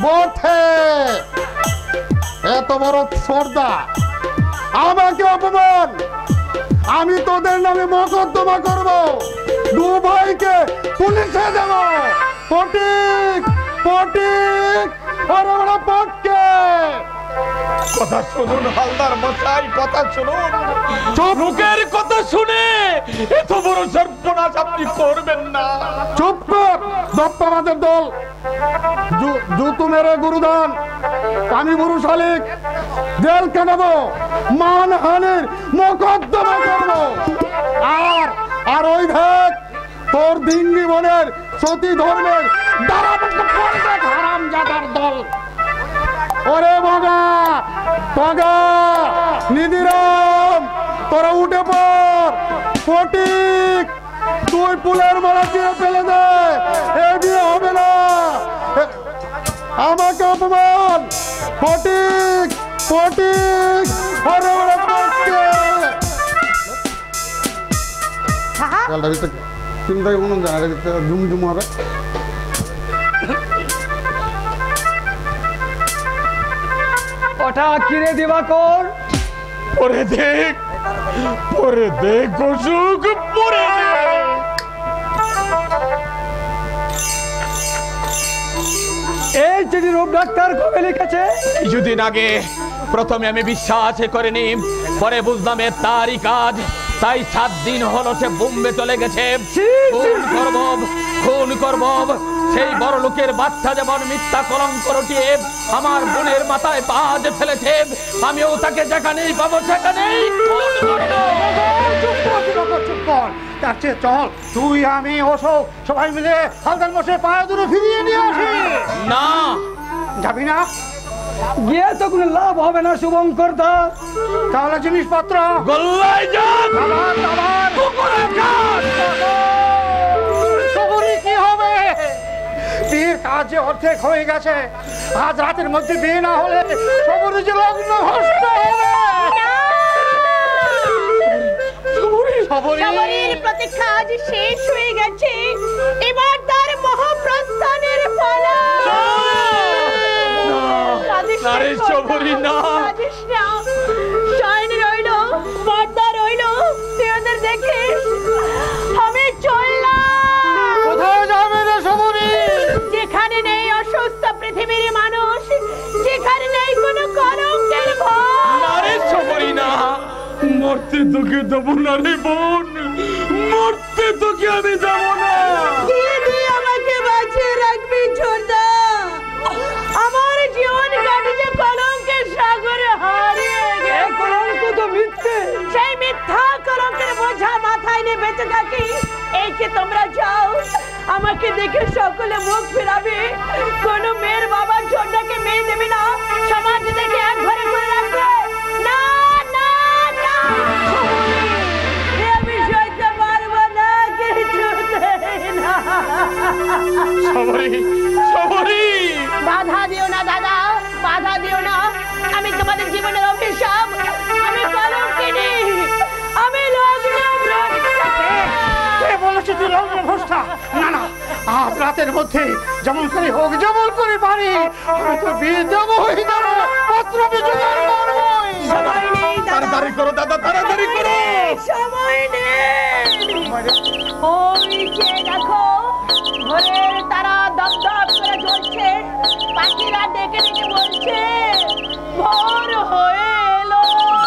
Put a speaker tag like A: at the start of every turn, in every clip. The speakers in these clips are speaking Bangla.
A: বটে এত বড় সর্দা আমাকে অপমান আমি তোদের নামে মোকদ্দমা করব দু ভাইকে পুলিশে দেব ফটিক ফটিক আরে বড় পটকে
B: কথা শুনুন হালদার মশাই কথা শুনুন
A: চুপ
B: লোকের কথা শুনে এত বড় সর্বনাশ আপনি করবেন না
A: চুপ কর দত্তবাদের দল জুতু মেরে গুরুদান আমি গুরু শালিক জেল কাটাবো মানহানির মোকদ্দমা করবো আর ওই ভাগ তোর দিঙ্গি বোনের সতী ধর্মের হারামজাদার দল ওরে বগা বগা নিধিরাম তোরা উঠে পড় ফটিক তুই পুলের মারা দিয়ে ফেলে দে এ দিয়ে হবে না আমাকে অপমান ফটিক ফটিক আরে ওরে পটকে চিন্তা কোনো জানা জুম জুম হবে
C: ওটা কিরে দিবাকর
B: পরে দেখ অসুখ পরে
C: এই চিঠি রূপ ডাক্তার কবে লিখেছে
B: কিছুদিন আগে প্রথমে আমি বিশ্বাস করিনি পরে বুঝলাম এর তারই কাজ তাই 7 দিন হলো সে বোম্বে চলে গেছে খুন করব সেই বড় লোকের বাচ্চা যেমন মিথ্যা কলঙ্ক রটিয়ে আমার বোনের মাথায় বাজ ফেলেছে আমিও তাকে যেখানেই পাবো সেখানেই
A: তার চেয়ে চল তুই আমি অশোক সবাই মিলে হালদার মশে পায়ে দুটো ফিরিয়ে নিয়ে আসি
B: না
A: যাবি না
C: গিয়ে তো কোনো লাভ হবে না শুভঙ্কর দা
A: তাহলে জিনিসপত্র
B: গল্লায় যান
A: কি হবে বিয়ের কাজ যে অর্ধেক হয়ে গেছে আজ রাতের মধ্যে বিয়ে না হলে সবুরি যে লগ্ন নষ্ট হবে
D: সবরীর প্রতীক্ষা আজ শেষ হয়ে গেছে এবার তার মহাপ্রস্থানের পালা
B: নারে সবরী না
D: শয়ন রইল পর্দা রইল তুই ওদের দেখিস আমি চললাম
A: কোথায় যাবে রে সবরী
D: যেখানে নেই অসুস্থ পৃথিবীর মানুষ যেখানে নেই কোনো কলঙ্কের ভয়
B: নারে সবরী না মরতে তোকে দেবো না রে বোন মরতে তোকে আমি দেবো না
D: আমাকে বাঁচিয়ে রাখবি ছোটদা আমার জীবন কাটিছে কলঙ্কের সাগরে হারিয়ে গেছে
C: কলঙ্ক তো মিথ্যে
D: সেই মিথ্যা কলঙ্কের বোঝা মাথায় নিয়ে বেঁচে থাকি এই যে তোমরা যাও আমাকে দেখে সকলে মুখ ফেরাবে কোনো মেয়ের বাবা ছোটদাকে মেয়ে দেবে না সমাজ দেখে এক ঘরে করে রাখবে না না না আমি সইতে পারবো না কিছু না
B: সবরী
D: বাধা দিও না দাদা বাধা দিও না আমি তোমাদের জীবনের অভিশাপ আমি কলঙ্কিনী আমি
A: কে বলেছে তুই লগ্ন ভ্রষ্টা না না আজ রাতের মধ্যে যেমন করে হোক যেমন করে পারি আমি তো বিয়ে দেবই দেবো পত্র বিজোগাড় করবই
D: সময় নেই
B: তাড়াতাড়ি করো দাদা তাড়াতাড়ি করো
D: সময় নেই ওই যে দেখো ভোরের তারা দপদপ করে জ্বলছে পাখিরা ডেকে ডেকে বলছে ভোর হয়ে এলো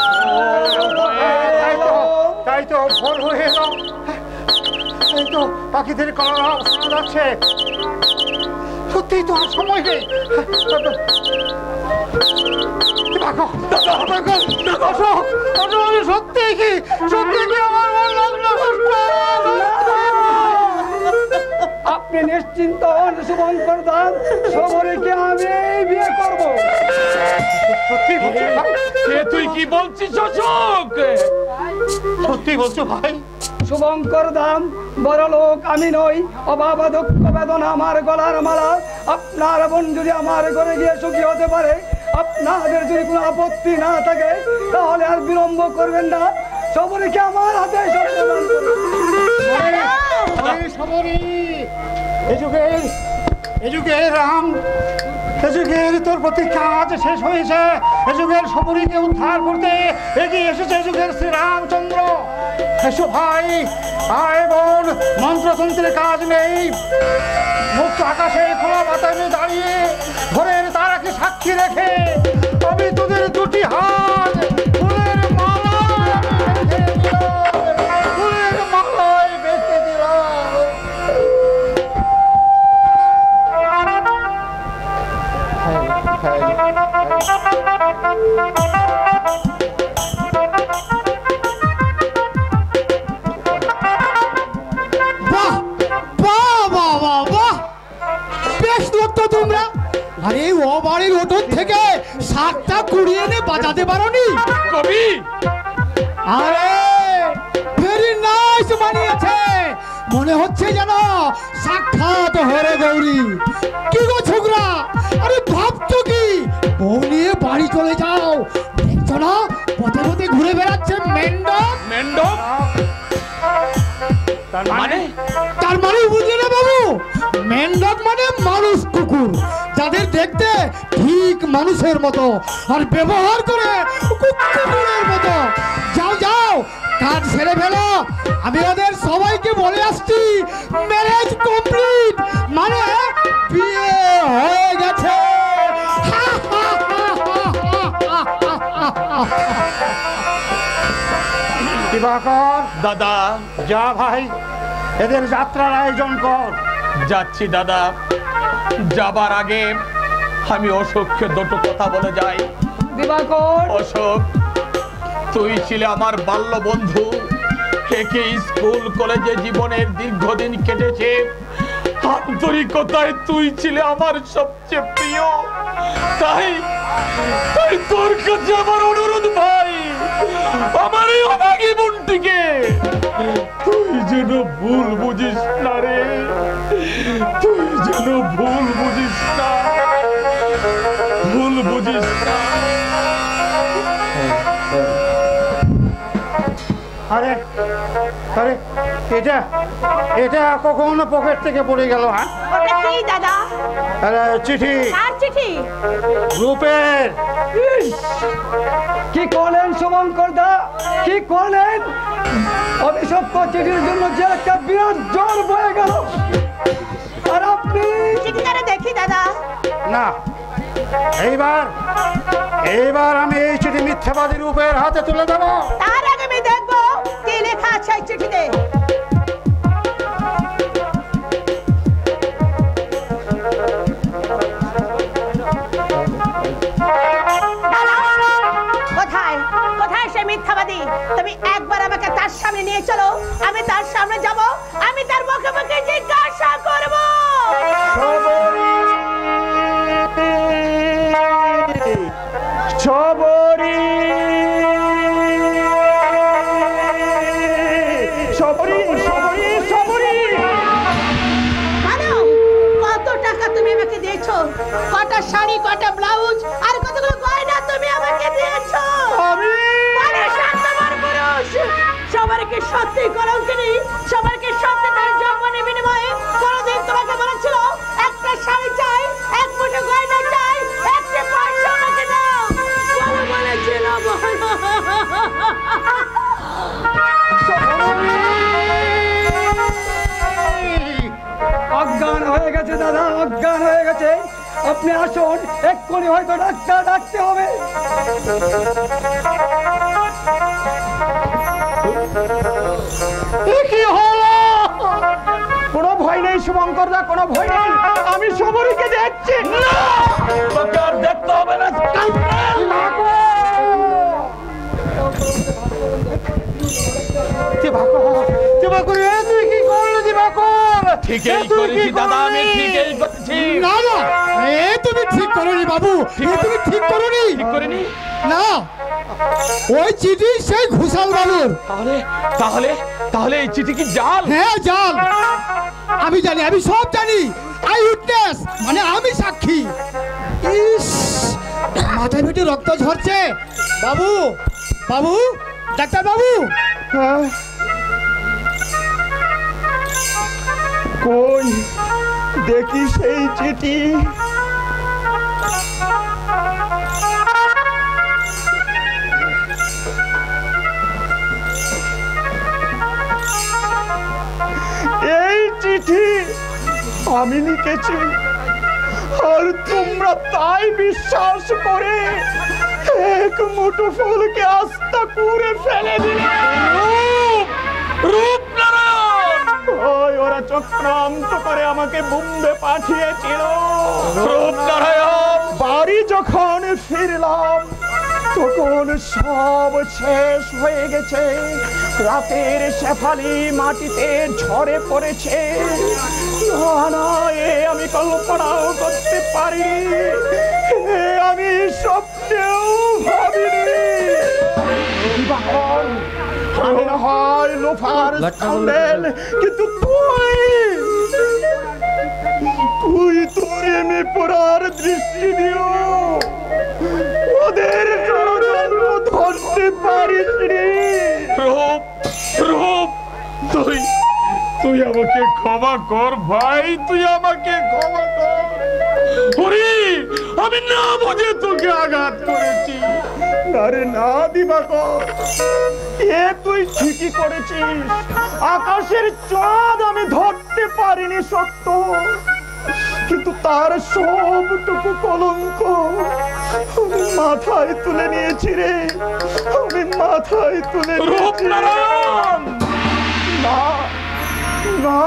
A: তাই তো ভোর হয়ে এলো এই তো পাখিদের কলরব শোনা যাচ্ছে সত্যিই তো আর সময় নেই সত্যি কি আমার লগ্ন
C: আপনি নিশ্চিন্ত হন শুভঙ্কর দান সবরীকে আমি বিয়ে করব
A: সত্যি
B: তুই কি বলছিস অশোক
A: সত্যি বলছো ভাই
C: শুভঙ্কর দাম বড় লোক আমি নই অভাব দুঃখ বেদনা আমার গলার মালা আপনার বোন যদি আমার ঘরে গিয়ে সুখী হতে পারে আপনাদের যদি কোনো আপত্তি না থাকে তাহলে আর বিলম্ব করবেন না সবরীকে আমার হাতে
A: সবরী এ যুগে রাম এ যুগের তোর প্রতি কাজ শেষ হয়েছে। এ যুগের সবরীকে উদ্ধার করতে এগিয়ে এসেছে যুগের শ্রীরামচন্দ্র। এসো ভাই, আয় বোন, মন্ত্রতন্ত্রের কাজ নেই। মুক্ত আকাশে খোলা বাতাসে দাঁড়িয়ে ভোরের তারাকে সাক্ষী রেখে আমি তোদের দুটি হাত ফুলের মালায় বেঁধে দিলাম, ফুলের মালায় বেঁধে দিলাম।
E: বাহ বাহ বাহ বাহ বাহ, বেশ লোক তো তোমরা। আরে ও বাড়ির হোটেল থেকে শাকটা কুড়িয়ে এনে বাজাতে পারোনি?
B: কবি
E: আরে ভেরি নাইস বানিয়েছে, মনে হচ্ছে যেন সাক্ষাৎ হরে গৌরী। কি গো ছোকরা, আরে ভাবছো কি? বউ নিয়ে বাড়ি চলে যাও, দেখছো না পথে পথে ঘুরে বেড়াচ্ছে মেন্ডক।
B: মেন্ডক মানে?
E: তার মানে বুঝলে না বাবু, মেন্ডক মানে মানুষ কুকুর, যাদের দেখতে ঠিক মানুষের মতো আর ব্যবহার করে কুকুরের মতো। যাও যাও, কাজ সেরে ফেলো, আমি ওদের সবাইকে বলে আসছি ম্যারেজ কমপ্লিট, মানে বিয়ে হয়ে গেছে।
A: দিবাকর,
B: দাদা
A: যা ভাই, এদের যাত্রার আয়োজন কর।
B: যাচ্ছি দাদা। যাবার আগে আমি অশোককে দুটো কথা বলে যাই।
C: দিবাকর,
B: অশোক, তুই ছিলে আমার বাল্য বন্ধু, একে স্কুল কলেজে জীবনের দীর্ঘদিন কেটেছে। আন্তরিকতায় তুই ছিলে আমার সবচেয়ে প্রিয়। তাই তাই তোর কাছে আমার অনুরোধ ভাই, আমার এই অভাগী বোনটিকে তুই যেন ভুল বুঝিস না রে, তুই যেন ভুল বুঝিস না, ভুল বুঝিস না।
A: আরে আরে, এটা এটা কখন পকেট থেকে পড়ে গেল? হ্যাঁ,
D: ওটা কি দাদা?
A: আরে চিঠি,
D: আর চিঠি?
A: গ্রুপের।
C: কি করলেন শুভঙ্কর দা, কি করলেন? অভিশপ্ত চিঠির জন্য যে একটা বিরাট জ্বর বয়ে গেল, আর আপনি
D: চিঠিটারে দেখি দাদা।
A: না, এইবার আমি এই চিঠি মিথ্যাবাদী রূপের হাতে তুলে দেব।
D: তার আগে আমি দেখবো কি লেখা আছে এই চিঠিতে। কোথায় কোথায় সে মিথ্যাবাদী? তুমি একবার আমাকে তার সামনে নিয়ে চলো, আমি তার সামনে যাব, আমি তার মুখে মুখে জিজ্ঞাসা করব।
A: সবরি, সবরি, সবরি, সবরি।
D: মানো, কত টাকা তুমি আমাকে দিয়েছো? কটা শাড়ি, কটা ব্লাউজ আর কতগুলো গয়না তুমি আমাকে দিয়েছো? মানে স্বার্থপর পুরুষ। সবারকে সত্যি কলঙ্কিনী, সবারকে সত্যি তার যৌবনের বিনিময়ে কোনোদিন তোমাকে বলেছিল একটা শাড়ি চাই, এক মুঠো গয়না চাই, একটা পয়সা আমাকে দাও? বলো, বলেছিল বলো।
C: অজ্ঞান হয়ে গেছে দাদা, অজ্ঞান হয়ে গেছে। আপনি আসুন, এক্ষুনি হয়তো ডাক্তার ডাকতে হবে।
A: কি হলো? কোনো ভয় নেই শুভঙ্কর দা, কোনো ভয় নেই, আমি সবরীকে দেখছি।
B: তোকে আর দেখতে হবে না।
A: তুই কি করলি দিবাকর?
B: ঠিকই করেছি দাদা, আমি ঠিকই করেছি।
E: না না, এ তুমি ঠিক করোনি বাবু, এ তুমি ঠিক করোনি।
B: ঠিক করিনি?
E: না, ওই চিঠি সেই ঘোষাল বাবুর।
B: তাহলে তাহলে তাহলে এই চিঠি কি জাল?
E: হ্যাঁ জাল, আমি জানি, আমি সব জানি। আই উইটনেস, মানে আমি সাক্ষী। ইস, মাথায় ফেটে রক্ত ঝরছে। বাবু, বাবু, ডাক্তার বাবু।
C: কই দেখি সেই চিঠি। এই চিঠি আমি লিখেছি, আর তোমরা তাই বিশ্বাস করে এক মুঠো ফুলকে আস্থা করে ফেলে দিলে।
B: রূপনারায়ণ!
C: ওই ওরা চক্রান্ত করে আমাকে বোম্বে পাঠিয়েছিল।
B: রূপনারায়ণ!
C: বাড়ি যখন ফিরলাম তখন সব শেষ হয়ে গেছে। রাতের শেফালি মাটিতে ঝরে পড়েছে। না না, এ আমি কল্পনাও করতে পারি, আমি স্বপ্নেও ভাবিনি। আমি না হয় লোফার স্কাউন্ডেল, কিন্তু তুই তোর এমে পড়ার দৃষ্টি দিও ওদের ষড়যন্ত্র ধরতে পারিস রে।
B: রূপ, রূপ, তুই আমাকে ক্ষমা কর ভাই, তুই আমাকে ক্ষমা কর। হরি, আমি না বুঝে তোকে আঘাত করেছি।
C: আরে না দিবাকর, এ তুই ঠিকই করেছিস। আকাশের চাঁদ আমি ধরতে পারিনি সত্য, কিন্তু তার সবটুকু কলঙ্ক আমি মাথায় তুলে নিয়েছি রে, আমি মাথায় তুলে নিয়েছি।
B: রূপনারায়ণ!
C: না না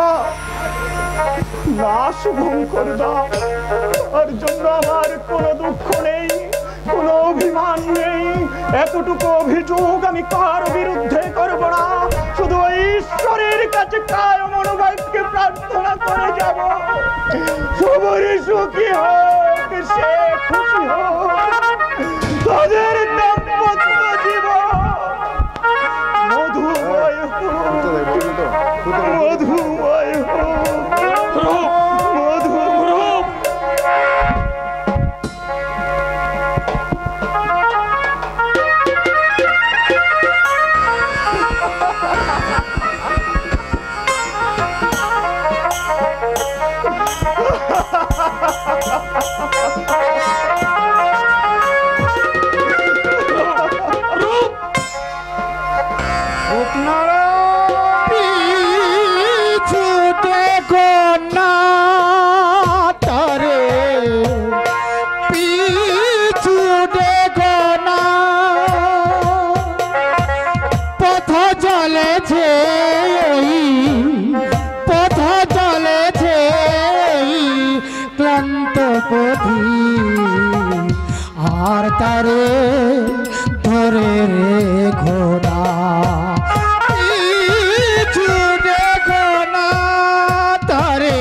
C: না শুভঙ্কর দা, তার জন্য আমার কোনো দুঃখ নেই, কোনো অভিমান নেই। এতটুকু অভিযোগ আমি কার বিরুদ্ধে করব না, শুধু ঈশ্বরের কাছে কায় মনোভাবকে প্রার্থনা করে যাব। সবারই সুখী হোক, সে খুশি হোক, তাদের দাম্পত্য জীবন মধুময় হোক, মধুময় হোক, মধুময়।
E: আর তারে ধরে রেখো না, পিছু দেখো না, তারে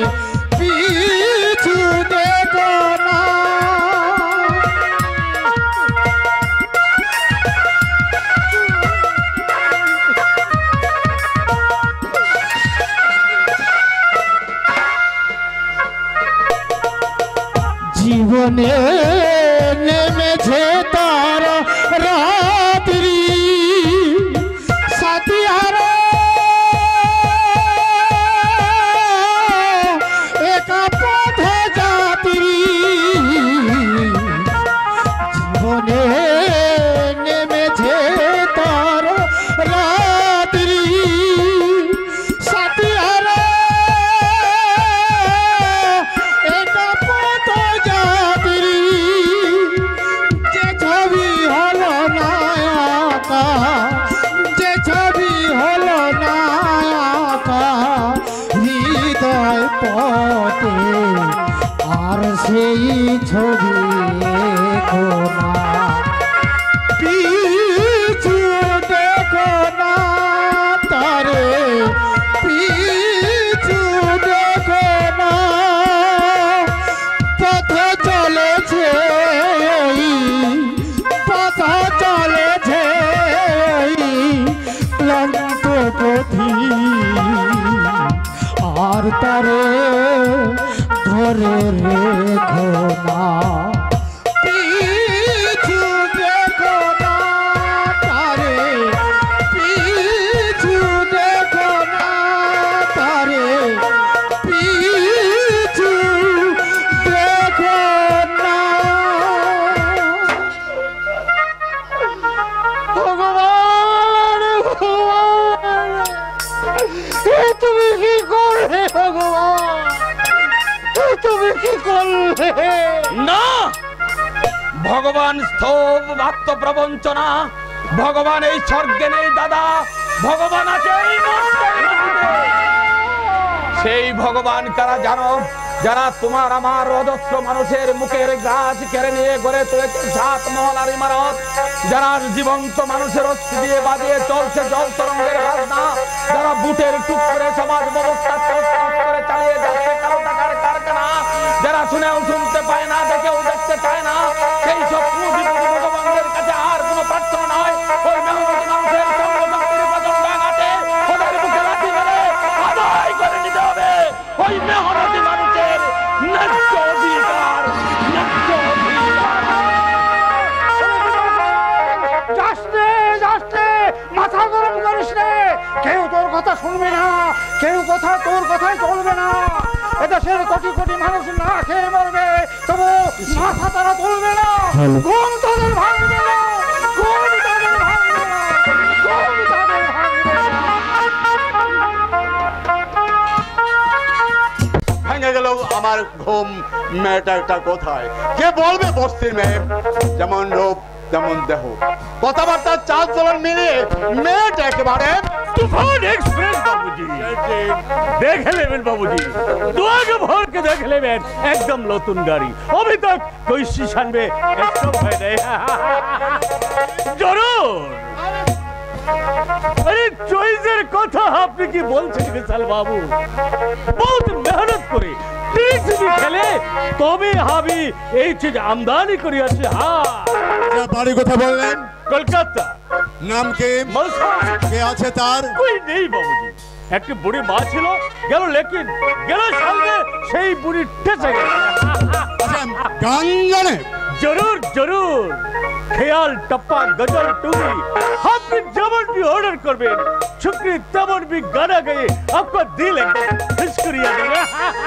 E: পিছু দেখো না। জীবনে নেমেছে তার রাত্রি, সাথিয়ার একা পথে যাত্রী। জীবনে নেমেছে তার রাত্রি, সাথিয়ার একা পথ যাত্রী। যে ছবি হলো না আঁকা, যে ছবি হলো না আঁকা হৃদয় পথে, আর সেই ছবি দেখো না, পিছু দেখো না, তারে পিছু দেখো না। পথ চলেছে, পথ চলেছে ক্লান্ত পথি, আর তারে ধরে রেখো না, পিছু দেখো না, তারে পিছু দেখো না, তারে পিছু দেখো না।
A: তুমি কি করলে?
B: না, ভগবান স্তব বাক্য প্রবঞ্চনা। ভগবান এই স্বর্গে নেই দাদা, ভগবান আছে এই মর্তের মাটিতে। সেই ভগবান কারা জানো? যারা তোমার আমার অজস্র মানুষের মুখের গাছ কেড়ে নিয়ে গড়ে তুলেছে 7 মহলার ইমারত, যারা জীবন্ত মানুষের অস্থি দিয়ে বাজিয়ে চলছে জল তরঙ্গের বাজনা, যারা বুটের টুক করে সমাজ ব্যবস্থা করে চালিয়ে যাচ্ছে কালো টাকার কারখানা, যারা শুনেও শুনতে পায় না, দেখেও দেখতে চায় না, সেই সব পুঁজিপতি ভগবানদের কাছে আর কোনো প্রার্থনা নয়। ওই মেহনতি মানুষের সর্বশক্তির প্রচন্ড আঘাতে ওদের বুকে লাথি মেরে আদায় করে নিতে হবে ওই মেহনতি মানুষের ন্যায্য অধিকার, ন্যায্য অধিকার।
A: মাথা গরম করিস রে, কেউ তোর কথা শুনবে না, কেউ কথা তোর কথাই চলবে না। এদেশের কোটি কোটি মানুষ না খেয়ে মরবে, তবু মাথা তারা তুলবে না। ঘুম তাদের ভাঙবে না, ঘুম তাদের ভাঙবে না, ঘুম তাদের ভাঙবে না।
F: ভেঙে গেল আমার ঘুম। মেয়েটা একটা কোথায়? কে বলবে বস্তির মেয়ে? যেমন রূপ তেমন দেহ, কথাবার্তা চাল চলন মিলিয়ে মেয়েটা একেবারে
G: তুফান এক্সপ্রেস বাবুজি। দেখে নেবেন বাবুজি, দুয়াকে ভরকে দেখে নেবেন, একদম নতুন গাড়ি। অভি তক কোই শিশান মে একদম হয় নাই। জরুর। আরে চয়েসের কথা আপনি কি বলছেন বিশাল বাবু? বহুত মেহনত করে টিভি খেলে তবে হাবি এই চিজ আমদানি করিয়াছে। হ্যাঁ,
F: বাড়ি কথা বললেন?
G: কলকাতা।
F: নাম কি? কে আছে তার?
G: কই নেই বাবুজি। একটি বুড়ি মা ছিল, গেল লেকিন গেল সঙ্গে সেই বুড়ি ঠেসে গেল।
F: গান জানে?
G: जरूर जरूर, খেয়াল टप्पा गजल टूरी আপনি যেমন भी ऑर्डर করবেন, শুকরি তেমন भी गाना गाए आपका दिल एकदम खुश करिया देगा।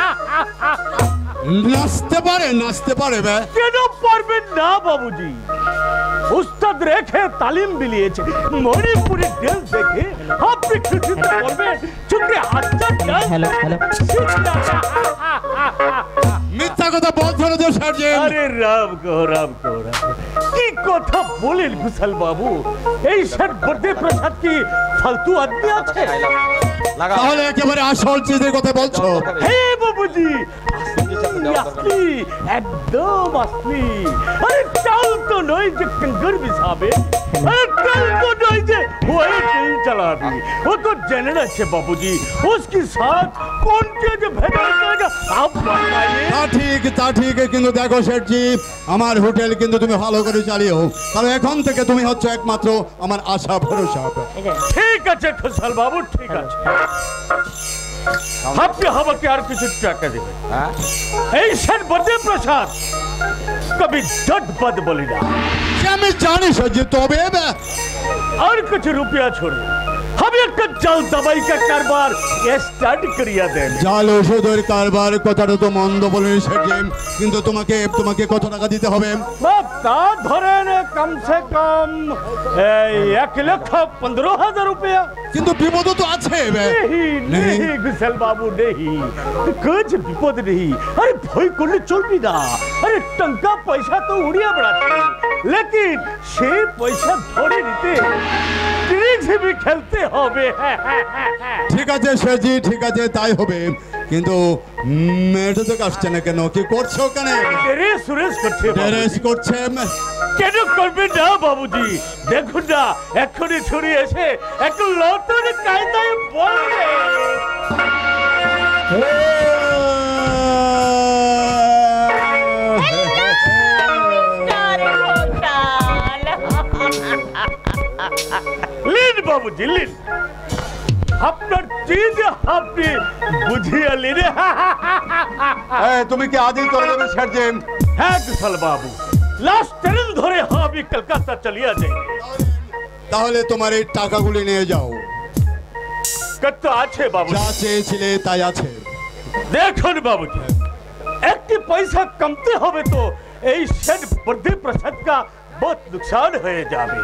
F: নাচতে পারে বে?
G: কেন পারবেন না বাবুজি? উস্তাদ রেখে তালিম বিলিয়েছে। মণিপুরি ডান্স দেখে আপনি খুশি তো করবেন, শুকরি আচ্ছা ডান্স। হ্যালো হ্যালো,
F: মিথ্যা কথা বলছো না তো সার্জেন্ট?
G: আরে রাম কো রাম কো রাম। কি কথা বলেন কুশল বাবু? এই সব বর্দে প্রসাদ কি ফালতু আদমি আছে?
F: তাহলে একেবারে আসল চিজের কথা বলছো?
G: হে বাবুজি, असली एकदम असली। अरे चाल तो नहीं जो कंगर बिछावे, अरे चाल तो नहीं जो वही नहीं चला दी। वो तो जनरल है बाबूजी, उसके साथ कौन चीज भेजा करेगा आप बताइए।
F: তা ঠিক কিন্তু দেখো শেঠজি, আমার হোটেল কিন্তু তুমি ভালো করে চালিও, কারণ এখন থেকে তুমি হচ্ছে একমাত্র আমার আশা ভরসা।
G: ঠিক আছে খুশাল বাবু, ঠিক আছে। আপনি আমাকে আর কিছু টাকা দেবেন? এই সেন বর্দে প্রসাদ কবি झटपट বলি না।
F: আমি জানি সজি, তবে
G: और कुछ रुपया छोड़े हम एक जल दवाई का कारोबार स्टार्ट करिया दें।
F: জাল ওষুধের কারবার কথাটা তো মন্দ বলেনি শেঠজি, কিন্তু তোমাকে কত টাকা দিতে হবে?
G: তা ধরেন कम से कम 1,15,000 रुपया।
F: কিন্তু বিপদ তো আছে।
G: नहीं गुसल बाबू नहीं, कुछ विपद नहीं। अरे भय करले चलबी ना। अरे टंका पैसा तो उड़िया बेड़ाচ্ছে, लेकिन से पैसा धरे নিতে ট্রিক্স भी খেলতে হবে।
F: ঠিক আছে শেঠজি, ঠিক আছে তাই হবে, কিন্তু মেয়েটা তো আসছে না কেন? কি করছো কেন?
G: রে সুরেশ করছে।
F: ড্রেস করছে?
G: কেন করবে না বাবুজি? দেখুন না এখনই ছুরি এসে এক নতুন কায়দায় বলবে। লিন বাবুজি লিন, আপনার চিজ আপনি বুঝিয়ে লিন।
F: তুমি কি আজই চলে যাবে শেঠজি?
G: হ্যাঁ কুশল বাবু, লাস্ট ট্রেন ধরে আমি কলকাতা চলিয়া যাই।
F: তাহলে তোমার এই টাকাগুলি নিয়ে যাও।
G: কত আছে বাবু?
F: যা চেয়েছিলে তাই আছে।
G: দেখুন বাবুজি, একটি পয়সা কমতে হবে তো এই সেন বর্দে প্রসাদ का बहुत नुकसान হয়ে যাবে।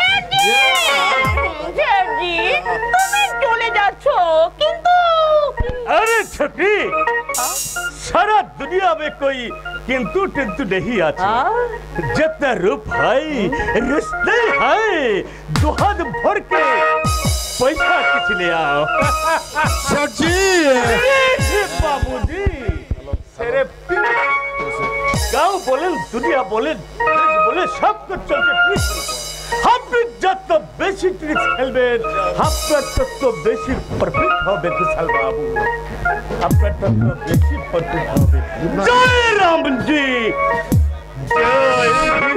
D: জি, তুমি চলে যাচ্ছ, কিন্তু
G: আরে ছুটি, সারা দুনিয়া अबे कोई किंतु टिंतु नहीं आती। जितना रूप है रिश्ते है दुहाद भर के पैसा किस ले आओ।
F: सच्ची
G: बाबूजी तेरे गाँव बोले दुनिया बोले बोले सब कुछ चलते আপনি যত বেশি ট্রিক্স খেলবেন আপনার তত বেশি পারফেক্ট হবে কুশল বাবু, আপনার তত বেশি পারফেক্ট হবে। জয় রামজি জয়।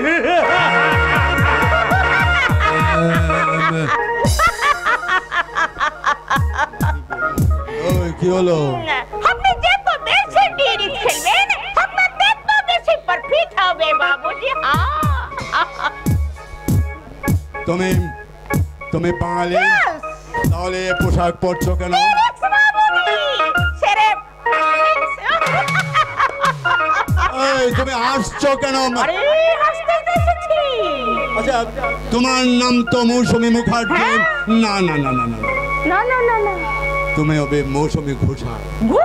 F: ওই কি হলো?
D: আপনি যত বেশি ট্রিক্স খেলবেন আপনার তত বেশি পারফেক্ট হবে বাবুজি।
F: তুমি তুমি বাঙালি তাহলে পোশাক পরছো কেন? এই তুমি হাসছো কেন? আচ্ছা তোমার নাম তো মৌসুমী মুখার্জি? না না না না না
D: না না না না
F: তুমি হবে মৌসুমী ঘোষাল।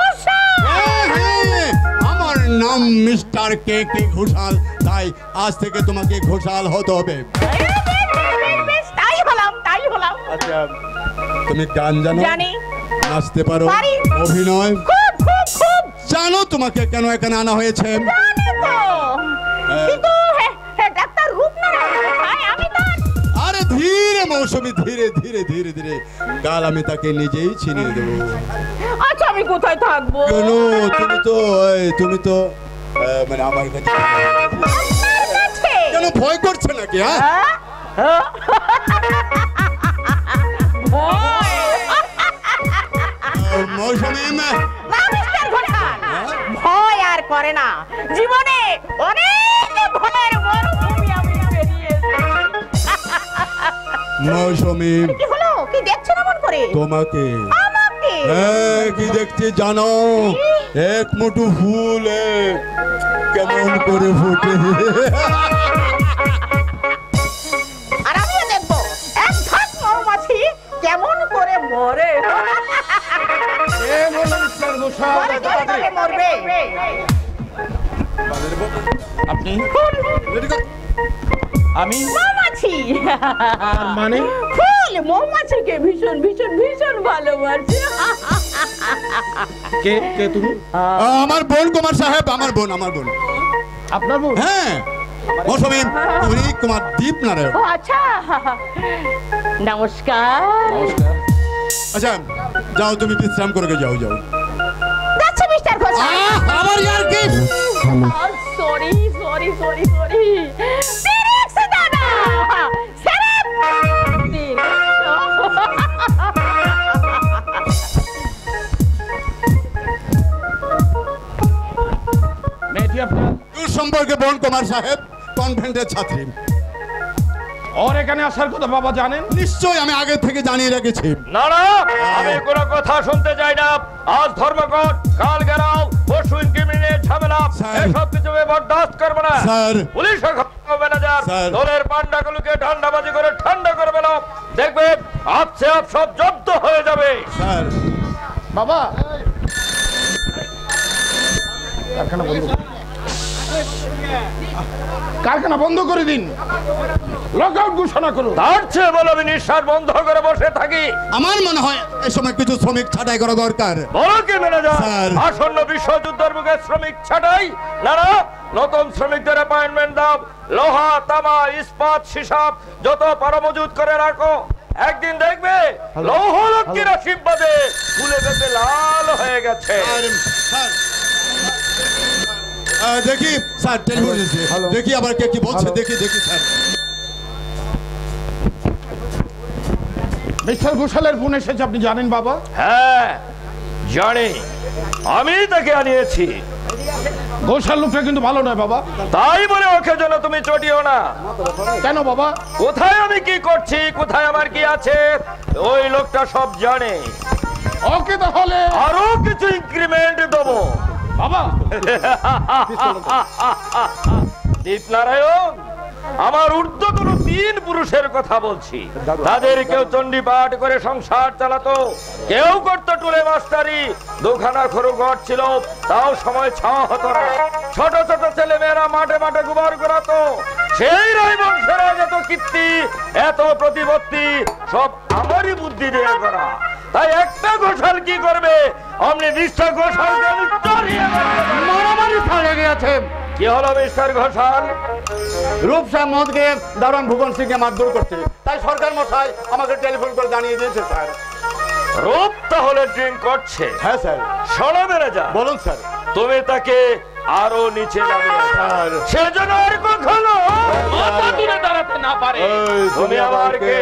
F: আমার নাম মিস্টার কে কে ঘোষাল, তাই আজ থেকে তোমাকে ঘোষাল হতে হবে। আচ্ছা তুমি গান জানো?
D: জানি।
F: নাচতে পারো?
D: পারি।
F: অভিনয়
D: খুব খুব খুব
F: জানো? তোমাকে কেন এখানে আনা হয়েছে?
D: জানি তো কিন্তু ডাক্তার রূপনারায়ণ কোথায়? আমি তো
F: আরে ধীরে মৌসুমী, ধীরে ধীরে ধীরে ধীরে, কাল আমি তাকে নিজেই ছিনিয়ে দেবো।
D: আচ্ছা আমি কোথায় থাকবো?
F: কেন তুমি তো মানে আমার কাছে কেন ভয় করছে নাকি? হ্যাঁ মৌসুমী
D: ভয় আর করে না, জীবনে অনেক ভয়ের মরুভূমি আমি পেরিয়েছি।
F: মৌসুমী
D: কি হলো? কি দেখছো এমন করে?
F: তোমাকে
D: আমাকে
F: কি দেখতে জানো? এক মুঠো ফুল কেমন করে ফুটে,
D: আর আমিও দেখবো এক ঝাঁক মৌমাছি কেমন করে মরে। মরবে
B: আপনি আমি
D: মৌমাছি
B: মানে
D: ফুল মৌমাছিকে ভীষণ ভীষণ ভীষণ ভালোবাসে।
B: কে কে তুমি?
F: আমার বোন কুমার সাহেব, আমার বোন
B: আপনার বোন?
F: হ্যাঁ মৌসুমী উনি কুমার দীপ নারায়ণ।
D: ও আচ্ছা নমস্কার।
F: আচ্ছা যাও তুমি বিশ্রাম করে যাও।
D: যাচ্ছে মিস্টার ঘোষ।
F: আমার ইয়ার কি
D: sorry sorry sorry sorry serious দাদা সিরিয়াস
B: মেয়েটি আপনার?
F: তোর সম্পর্কে বোন কুমার সাহেব কনভেন্টের ছাত্রী।
B: ওর এখানে আসার কথা বাবা জানেন?
F: নিশ্চয়ই আমি আগে থেকে জানিয়ে রেখেছি।
B: না না আমি কোনো কথা শুনতে চাই না। আজ ধর্মঘট, কাল গেরাও, পরশু ইনক্রিমিনেট ঝামেলা, এসব কিছু বরদাস্ত করব না।
F: স্যার
B: পুলিশের ম্যানেজার দলের পান্ডাগুলোকে ঠান্ডাবাজি করে ঠান্ডা করবে না, দেখবে আপসে আপ সব জব্দ হয়ে যাবে।
F: স্যার
B: বাবা কারখানা বন্ধ করে দিন, লকআউট ঘোষণা করুন। তার চেয়ে বলো আমি নিঃশ্বাস বন্ধ করে বসে থাকি?
F: আমার মনে হয় এই সময় কিছু শ্রমিক ছাঁটাই করা দরকার।
B: বলো কি ম্যানেজার?
F: স্যার
B: আসন্ন বিশ্বযুদ্ধের মুখে শ্রমিক ছাঁটাই? না না, নতুন শ্রমিকদের অ্যাপয়েন্টমেন্ট দাও। লোহা, তামা, ইস্পাত, সিসাব যত পারো মজুত করে রাখো। একদিন দেখবে লৌহ লক্ষ্মীর আশীর্বাদে ফুলে গেছে লাল হয়ে গেছে।
F: দেখি স্যার টেলিফোন দেখি আবার কে কি বলছে, দেখি স্যার।
A: মিস্টার ঘোষালের বোন এসেছে, আপনি জানেন বাবা?
B: হ্যাঁ জানি, আমি তাকে আনিয়েছি।
A: ঘোষাল লোকটা কিন্তু ভালো নয় বাবা।
B: তাই বলে ওকে যেন তুমি চটিও না।
A: কেন বাবা?
B: কোথায় আমি কি করছি, কোথায় আমার কি আছে, ওই লোকটা সব জানে।
A: ওকে তাহলে
B: আরো কিছু ইনক্রিমেন্ট দেবো
A: বাবা।
B: দীপনারায়ণ, আমার ঊর্ধ্বতন তিন পুরুষের কথা বলছি। তাদের কেউ চণ্ডী পাঠ করে সংসার চালাতো, কেউ করতো টুলে মাস্টারি, দুখানা খরু ঘর ছিল, তাও সময় ছাওয়া হতো না। ছোট ছোট ছেলে মেয়েরা মাঠে মাঠে গোবর করাতো। সেই রায় বংশের এত কীর্তি, এত প্রতিপত্তি, সব আমারই বুদ্ধি দিয়ে করা। তাই একটা গোশাল কি করবে, অমনি 20টা গোশালকে আমি চড়িয়ে
F: মারামারি ছাড়ে গেছে।
B: কি হলো মিস্টার ঘোষাল?
F: রূপসা মদকে দারোয়ান ভুবন সিংকে মারধর করছে, তাই সরকার মশাই আমাকে টেলিফোন করে জানিয়ে দিয়েছে স্যার।
B: রূপ তাহলে ড্রিঙ্ক করছে?
F: হ্যাঁ স্যার।
B: সরে বেড়ে যা।
F: বলুন স্যার।
B: তুমি তাকে আরো নিচে নামিয়ে
F: স্যার।
B: সেজন্য আর কখনো মাথা তুলে দাঁড়াতে না পারে। তুমি আবার কে?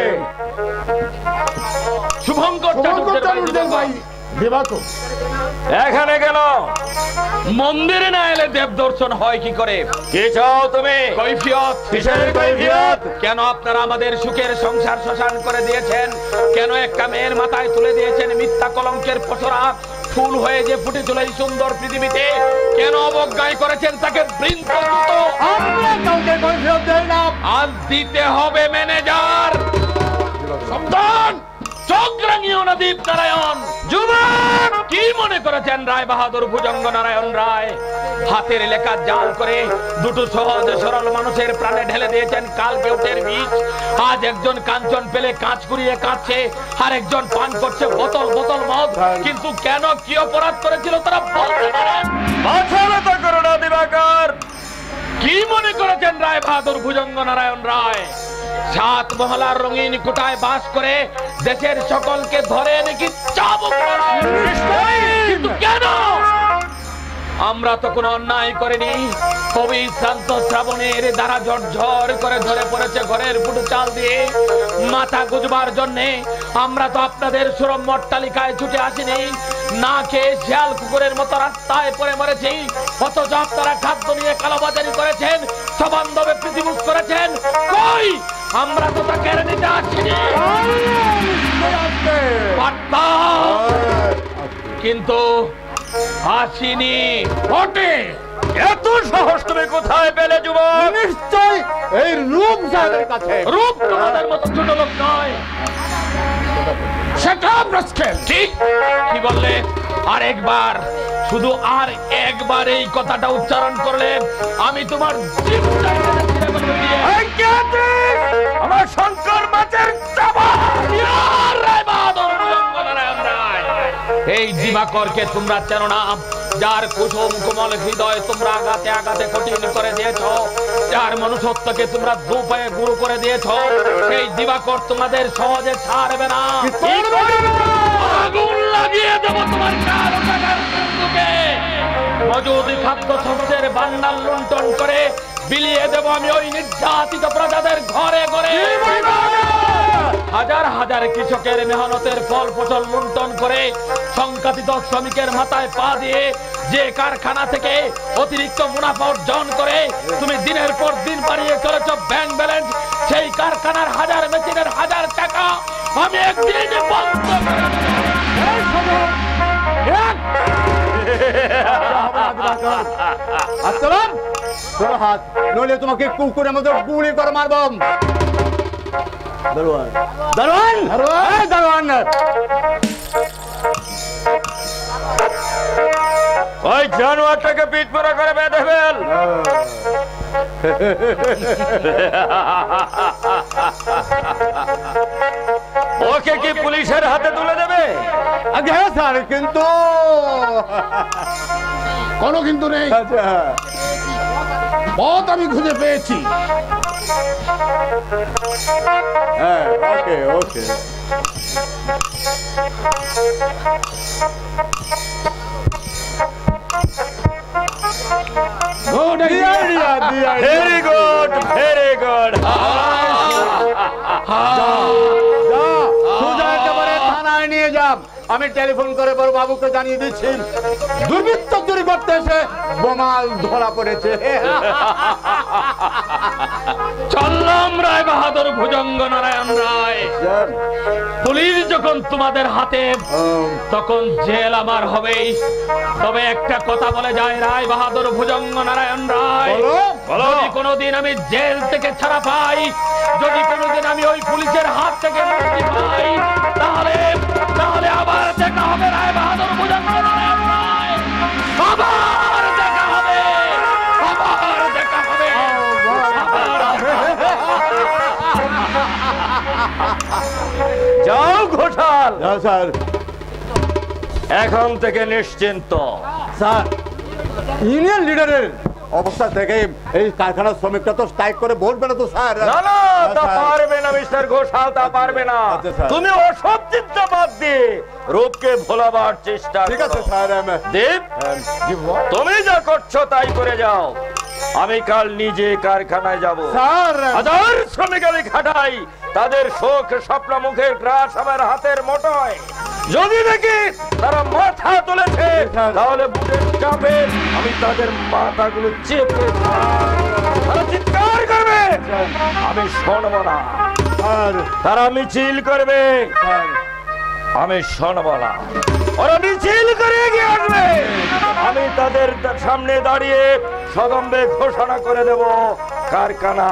B: শুভঙ্কর চাটুর্যের ভাই
F: দিবাকর।
B: এখানে কেন? মন্দিরে না এলে দেব দর্শন হয় কি করে? কি চাও তুমি? কৈফিয়ত। কিসের কৈফিয়ত? কেন আপনারা আমাদের সুখের সংসার শ্মশান করে দিয়েছেন? কেন একটা মেয়ের মাথায় তুলে দিয়েছেন মিথ্যা কলঙ্কের পসরা? ফুল হয়ে যে ফুটে চলে এই সুন্দর পৃথিবীতে কেন অবজ্ঞায় করেছেন তাকে? বৃন্দ
F: আমরা কাউকে কৈফিয়ত দেই না।
B: আজ দিতে হবে ম্যানেজার। সাবধান, চোখ রাঙিও না দীপ নারায়ণ। যুবক, কি মনে করেছেন রায় বাহাদুর ভুজঙ্গ নারায়ণ রায় হাতের লেখা জাল করে দুটো সহজ সরল মানুষের প্রাণে ঢেলে দিয়েছেন কাল কেউটের বিষ? আজ একজন কাঞ্চন পেলে কাঁচ কুড়িয়ে কাঁদছে, আর একজন পান করছে বোতল বোতল মদ। কিন্তু কেন, কি অপরাধ করেছিল তারা বলতে পারেন? মাথা করো না দিবাকর। কি মনে করেছেন রায় বাহাদুর ভুজঙ্গ নারায়ণ রায় 7 মহলার রঙিন কোটায় বাস করে দেশের সকলকে ধরে নাকি চাবুক? কিন্তু কেন? আমরা তো কোনো অন্যায় করিনি। কবি শান্ত শ্রাবণের দ্বারা ঝরঝর করে ধরে পড়েছে ঘরের পুটু চাল দিয়ে মাথা গুজবার জন্যে। আমরা তো আপনাদের সুরম্য অট্টালিকায় ছুটে আসিনি, না খেয়ে শিয়াল কুকুরের মতো রাস্তায় পড়ে মরেছি। অথচ আপনারা খাদ্য নিয়ে কালোবাজারি করেছেন, সবান্ধবে প্রীতিমুখ করেছেন। কই, আমরা তো তা কেড়ে নিতে আসিনি। কিন্তু আসিনি বটে। এত সাহস তুমি কোথায় পেলে যুবক?
F: নিশ্চয় এই রূপ সাহেবের কাছে।
B: রূপ তোমাদের মতো ছোট লোক নয়। সেটা প্রশ্ন ঠিক কি বললে? আর একবার, শুধু আর একবার এই কথাটা উচ্চারণ করলে আমি তোমার আমার শঙ্কর মাছের চাবা। এই দিবাকরকে তোমরা চেনো না, যার কুসুম কোমল হৃদয় তোমরা আঘাতে আঘাতে কঠিন করে দিয়েছ, যার মনুষ্যত্বকে তোমরা দুপায়ে গুরু করে দিয়েছ। সেই দিবাকর তোমাদের সহজে ছাড়বে না। আগুন লাগিয়ে দেবো তোমার কালো টাকার বন্দুকে। মজুদ খাদ্য শস্যের ভান্ডার লুণ্ঠন করে বিলিয়ে দেবো আমি ওই নির্যাতিত প্রজাদের ঘরে ঘরে। হাজার হাজার কৃষকের মেহনতের ফল ফসল লুণ্ঠন করে সংখ্যাতীত শ্রমিকের মাথায় পা দিয়ে যে কারখানা থেকে অতিরিক্ত মুনাফা অর্জন করে তুমি দিনের পর দিন বাড়িয়ে চলেছ ব্যাংক ব্যালেন্স, সেই কারখানার হাজার মেশিনের হাজার টাকা আমি একদিন বন্ধ করে
F: হাত নইলে তোমাকে কুকুরের মতো গুলি করে মারবাম। দারোয়ান, দারোয়ান, দারোয়ান,
B: ওই জানোয়ারটাকে পিঠ পরা করে বেঁধে ফেল। ওকে কি পুলিশের হাতে তুলে দেবে?
F: হ্যাঁ স্যার, কিন্তু
A: কোনো কিন্তু নেই। পথ আমি খুঁজে পেয়েছি।
F: হ্যাঁ, okay okay.
B: Very good, very good.
F: সোজা একেবারে থানায় নিয়ে যান। আমি টেলিফোন করে বড় বাবুকে জানিয়ে দিচ্ছি দুর্বৃত্ত চুরি করতে এসে বোমাল ধরা পড়েছে।
B: চললাম রায় বাহাদুর ভুজঙ্গ নারায়ণ রায়। পুলিশ যখন তোমাদের হাতে তখন জেল আমার হবেই। তবে একটা কথা বলে যায় রায় বাহাদুর ভুজঙ্গ নারায়ণ রায়, যদি কোনোদিন আমি জেল থেকে ছাড়া পাই, যদি কোনোদিন আমি ওই পুলিশের হাত থেকে মুক্তি পাই, তাহলে তাহলে আবার দেখা হবে রায় বাহাদুর ভুজঙ্গ নারায়ণ রায়। আবার দেখা হবে, আবার দেখা হবে।
G: যাও ঘোষাল,
F: স্যার।
G: এখন থেকে নিশ্চিন্ত।
F: স্যার, ইউনিয়ন লিডারের অবস্থা থেকে এই কারখানার শ্রমিকরা তো স্ট্রাইক করে বলবে না তো স্যার।
G: না না, তা পারবে না মিস্টার ঘোষাল, তা পারবে না।
F: আচ্ছা, স্যার।
G: তুমি ওসব চিন্তা বাদ দিয়ে রূপকে ভোলাবার চেষ্টা
F: ঠিক আছে
G: করো।
F: স্যার।
G: দীপ, তুমি যা করছো তাই করে যাও। আমি কাল নিজে কারখানায় যাব।
F: স্যার।
G: হাজার শ্রমিক আমি খাটাই, তাদের শোক স্বপ্ন মুখের গ্রাস আমার হাতের মুঠোয়। যদি দেখি তারা মাথা তুলেছে, তাহলে বুকের চাপে আমি তাদের মাথাগুলো চেপে তারা চিৎকার করবে, আমি শুনব না। তারা মিছিল করবে, আমি শুনব না। ওরা মিছিল করে এগিয়ে আসবে, আমি তাদের সামনে দাঁড়িয়ে সদম্বে ঘোষণা করে দেব কারখানা।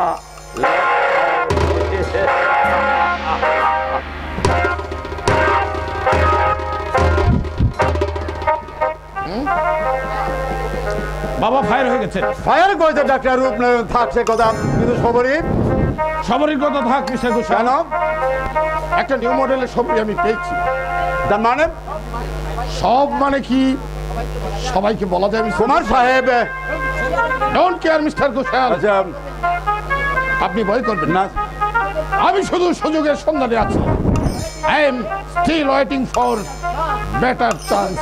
B: বাবা ফায়ার হয়ে গেছে।
F: ফায়ার করেছে ডাক্তার রূপনারায়ণ থাকছে কথা, কিন্তু সবরই
B: সবারই কথা থাক মিস্টার ঘোষাল।
F: কেন? একটা নিউ মডেলের সবরি আমি পেয়েছি। তার মানে
A: সব মানে কি সবাইকে বলা যায়?
F: কুমার সাহেব।
A: ডোন্ট কেয়ার মিস্টার ঘোষাল,
F: আচ্ছা,
A: আপনি ভয় করবেন
F: না।
A: আমি শুধু সুযোগের সন্ধানে আছি। I am still waiting for better chance.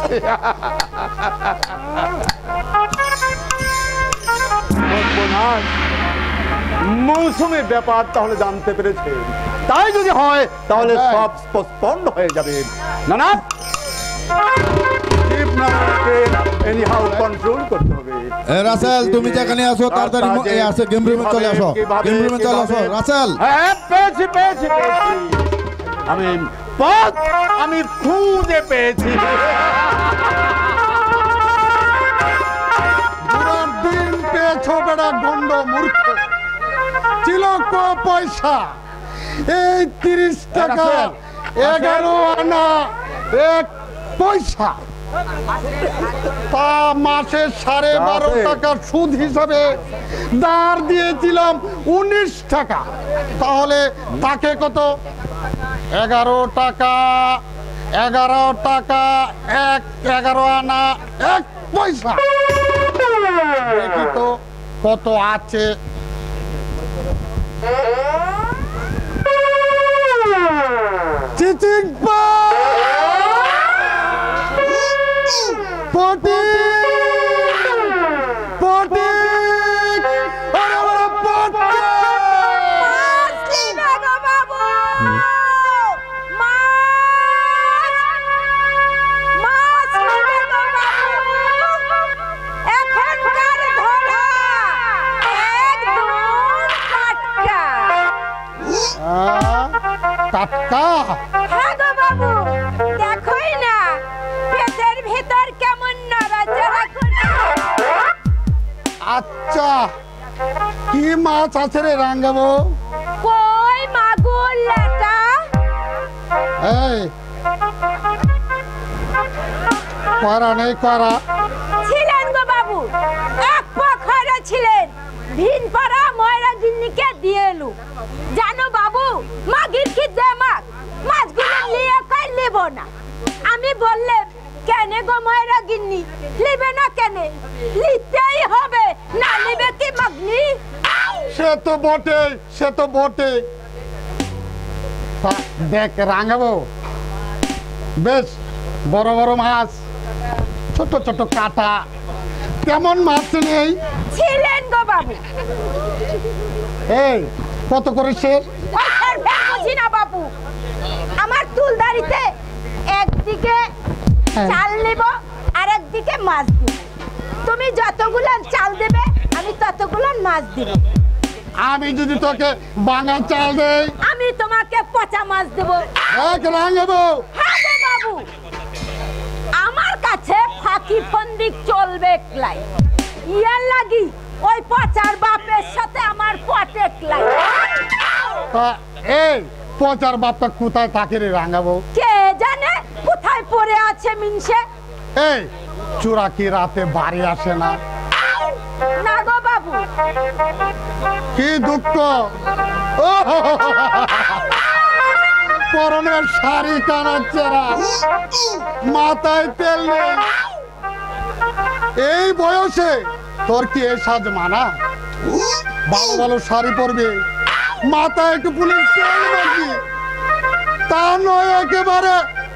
F: মৌসুমের ব্যাপার তাহলে জানতে পেরেছে, তাই যদি হয় তাহলে সব পোস্টপন্ড হয়ে যাবে। না না, এনিহাউ কন্ট্রোল করতে হবে।
H: রাসেল, তুমি যেখানে আছো তাড়াতাড়ি আসো, গেম রুমে চলে আসো। গেম রুমে চলে আসো রাসেল।
F: হ্যাঁ, পেয়েছি পেয়েছি পেয়েছি। আমি পথ আমি খুঁজে পেয়েছি।
A: দিন পেয়েছো বেড়া গন্ড মূর্খ। ছিল ক পয়সা? এই 30 টাকা 11 আনা 1 পয়সা। তা মাসে 12.5 টাকা সুদ হিসাবে ধার দিয়েছিলাম 19 টাকা। তাহলে তাকে কত? 11 টাকা 11 আনা 1 পয়সা। দেখি তো কত আছে। চিচিং পটি পটি টাটকা।
D: হ্যাঁ গো বাবু, দেখোই না পেটের ভেতর কেমন নড়াচড়া করছে।
A: আচ্ছা, কি মাছ আছে রে রাঙ্গাবো?
D: কই মাগুর লেটা।
A: এই করা নেই করা?
D: ছিলেন গো বাবু, এক পোখরে ছিলেন। ভিন পাড়া ময়রা জিন্নিকে দিয়ে এলু। জানো বাবু, মাগির কি দেমাক, মাছগুলো নিয়ে কই নেব না। আমি বললাম, কেন গো ময়রা গিন্নি, লিবে না কেন? লিতেই হবে, না লিবে কি মাগনি?
A: সে তো বটে, সে তো বটে। দেখ রাঙ্গাবো, বেশ বড় বড় মাছ, ছোট ছোট কাটা, তেমন মাছ নেই।
D: ছিলেন গো বাবু।
A: এই কত করে শেষ?
D: বুঝি না বাবু, আমার তুলদারিতে
I: একদিকে চাল নেব আর একদিকে মাছ দেব। তুমি যতগুলো চাল দেবে আমি ততগুলো মাছ দিব।
A: আমি যদি তোকে বাঙা চাল দেই
I: আমি তোমাকে পচা মাছ দেব।
A: এক রাঙাবো।
I: হ্যাঁ গো বাবু, আমার কাছে ফাঁকি ফন্দি চলবে ক্লাই, ইয়ার লাগি ওই পচার বাপের সাথে আমার পটে ক্লাই।
A: এই পচার বাপটা কোথায় থাকে রে রাঙাবো?
I: কে জানে কোথায় পড়ে আছে মিনসে।
A: এই চোরা কি রাতে বাড়ি আসে না?
I: না গো বাবু।
A: কি দুঃখ, পরনের শাড়ি কানাচ্ছে না, মাথায় তেল নেই, এই বয়সে তোর কি এই সাজ মানা? ভালো ভালো শাড়ি পরবে, মাথায় একটু পুলিশ তেল নাকি? তা নয় একেবারে।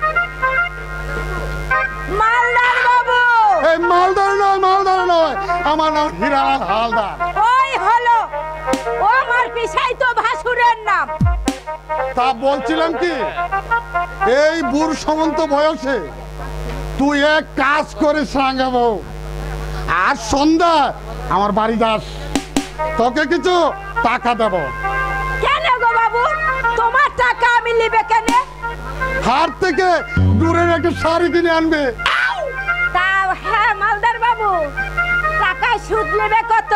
I: মালদার বাবু।
A: এই মালদার নয়, মালদার নয়, আমার নাম হীরালাল হালদার।
I: ওই হলো, ও আমার পিসাই তো ভাসুরের নাম।
A: তা বলছিলাম কি, এই বুড় সমন্ত বয়সে তুই এক কাজ করিস রাঙাবো, আর সন্ধ্যা আমার বাড়ি যাস, তোকে কিছু টাকা দেব।
I: কেন গো বাবু, তোমার টাকা আমি নিবে কেন?
A: হাট থেকে দূরের একটা শাড়ি কিনে আনবে।
I: তা হ্যাঁ মালদার বাবু, টাকায় সুদ নেবে কত?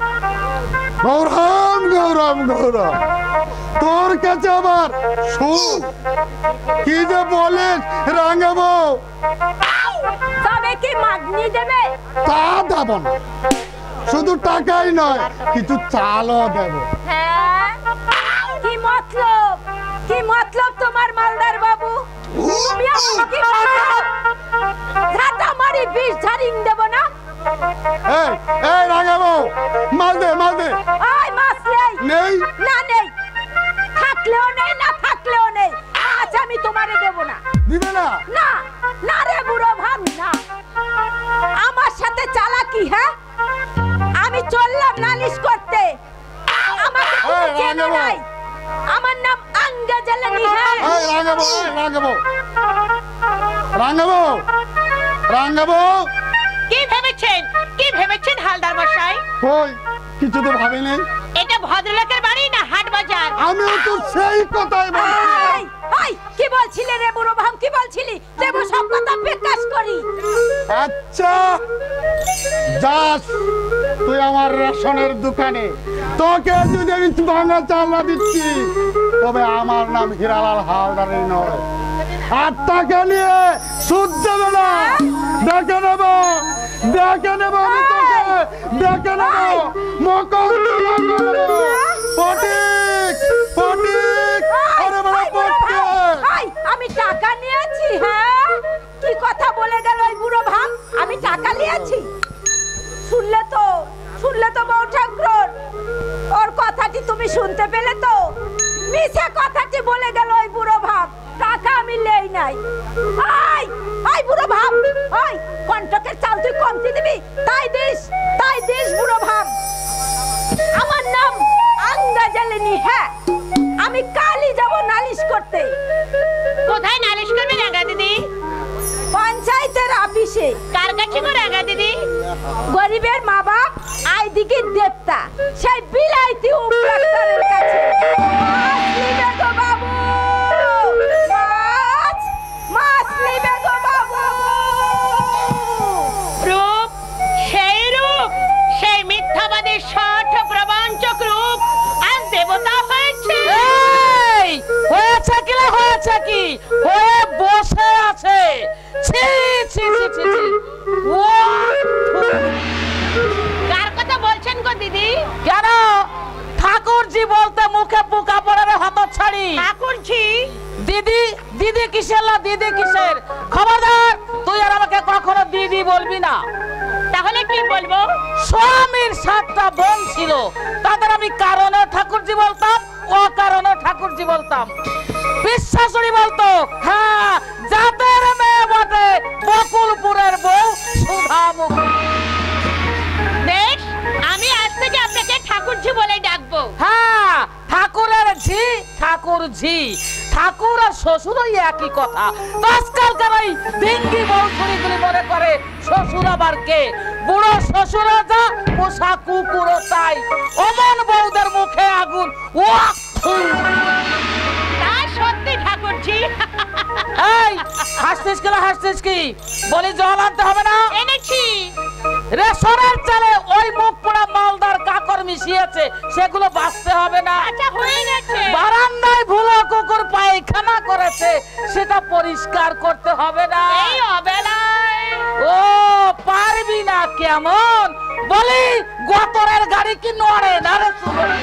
A: গৌরম গৌরম গৌরম, তোর কাছে আবার সুদ? কি যে বলিস রাঙাবো?
I: তবে কি মাগনি দেবে?
A: তা দেব না, শুধু টাকাই নয়, কিছু চালও দেব।
I: হ্যাঁ, কি মতলব, কি মতলব তোমার মালদার বাবু? তুমি আমাকে কি বলো? ঝাঁটা মারি বিষ ঝাড়িং দেব না?
A: এই এই রাঙাবো, মাল দে, মাল দে।
I: ওই মাছ নেই।
A: নেই?
I: না নেই, থাকলেও নেই, না থাকলেও নেই, মাছ আমি তোমারে দেব না।
A: দিবে না?
I: না না রে বুড়ো ভাম, না। আমার সাথে চালাকি, হ্যাঁ? আমি চললাম নালিশ করতে, আমাকে তুমি চেনো নাই। আমার নাম আঙ্গা জ্বালানি। হ্যাঁ
A: এই রাঙাবো, এই রাঙাবো, রাঙাবো, রাঙাবো।
D: কি ভেবেছেন, কি ভেবেছেন হালদার মশাই?
A: কই কিছু তো ভাবি নেই।
D: এটা ভদ্রলোকের বাড়ি না হাট বাজার?
A: আমিও তো সেই কথাই বলছি।
I: এই, এই, কি বলছিলি রে বুড়ো ভাম, কি বলছিলি? দেব সব কথা বিকাশ করি।
A: আচ্ছা যাস তুই আমার রেশনের দোকানে, তোকে যদি আমি ভাঙা চাল না দিচ্ছি তবে আমার নাম হীরালাল হালদারই নয়। আর টাকা নিয়ে সুদ দেবে না। দেখে নেব, দেখে নেব, আমি তোকে দেখে নেব, মকর ফটিক ফটিক। আরে বড় ফটিক,
I: আমি টাকা নিয়েছি? হ্যাঁ, কি কথা বলে গেল ওই বুড়ো ভাম? আমি টাকা নিয়েছি? শুনলে তো, শুনলে তো বউ ঠাকুর, ওর কথাটি তুমি শুনতে পেলে তো? মিছে কথাটি বলে গেল ওই বুড়ো ভাম, টাকা আমি নেই নাই। আই আই বুড়ো ভাম, ওই কন্টকের চাল তুই কমতি দিবি? তাই দিস, তাই দিস বুড়ো ভাম। আমার নাম আঙ্গা জ্বালানি। হ্যাঁ, আমি কালই যাব নালিশ করতে।
D: কোথায় নালিশ করবে রাঙা দিদি?
I: পঞ্চায়েতের অফিসে। কার কাছে গো রাঙা দিদি? গরিবের মা বাপ আইদিকে দেবতা, সেই বিলাইতি উপরাক্তারের কাছে। মাছ নিবে গো বাবু, মাছ, মাছ নিবে গো বাবু।
D: রূপ, সেই রূপ, সেই মিথ্যাবাদী ষাট প্রবঞ্চক রূপ আজ দেবতা হয়েছে।
J: হয়েছে কি না, হয়েছে কি? হয়ে বসে আছে। ছি ছি ছি ছি ছি। ও
D: কার কথা বলছেন গো দিদি?
J: কেন ঠাকুরজি বলতে মুখে পোকা পড়ে রে হতচ্ছাড়ি?
D: ঠাকুরজি?
J: দিদি, দিদি কিসের? না দিদি কিসের? খবরদার, তুই আর আমাকে কখনো দিদি বলবি না।
D: তাহলে কি বলবো?
J: স্বামীর 7টা বোন ছিল, তাদের আমি কারণে ঠাকুরজি বলতাম, অকারণে ঠাকুরজি বলতাম। বিশ্বাসুরি বলতো, হ্যাঁ যাদের মেয়ে বটে বকুলপুরের বউ সুধা মুখী।
D: বেশ, আমি আজ থেকে আপনাকে ঠাকুরজি বলে ডাকবো।
J: হ্যাঁ, ঠাকুরের ঝি, ঠাকুর ঝি, ঠাকুর আর শ্বশুর ওই একই কথা। আজকালকার ওই ডিঙ্গি বৌছুরিগুলি মনে করে শ্বশুর আবার কে? বুড়ো শ্বশুরও যা, পোষা কুকুরও তাই। অমন বউদের মুখে আগুন।
D: তা সত্যি ঠাকুরজি।
J: এই হাসছিস কেন? হাসছিস কি? বলি জল আনতে হবে না?
D: এনেছি।
J: রেশনের চালে ওই মুখ পোড়া মালদার কাকর মিশিয়েছে, সেগুলো বাঁচতে হবে না?
D: আচ্ছা হয়ে গেছে।
J: বারান্দায় ভুলো কুকুর পায়খানা করেছে, সেটা পরিষ্কার করতে হবে না?
D: এই অবেলায়।
J: ও পারবি না কেমন? বলি গোতরের গাড়ি কি নড়ে না রে?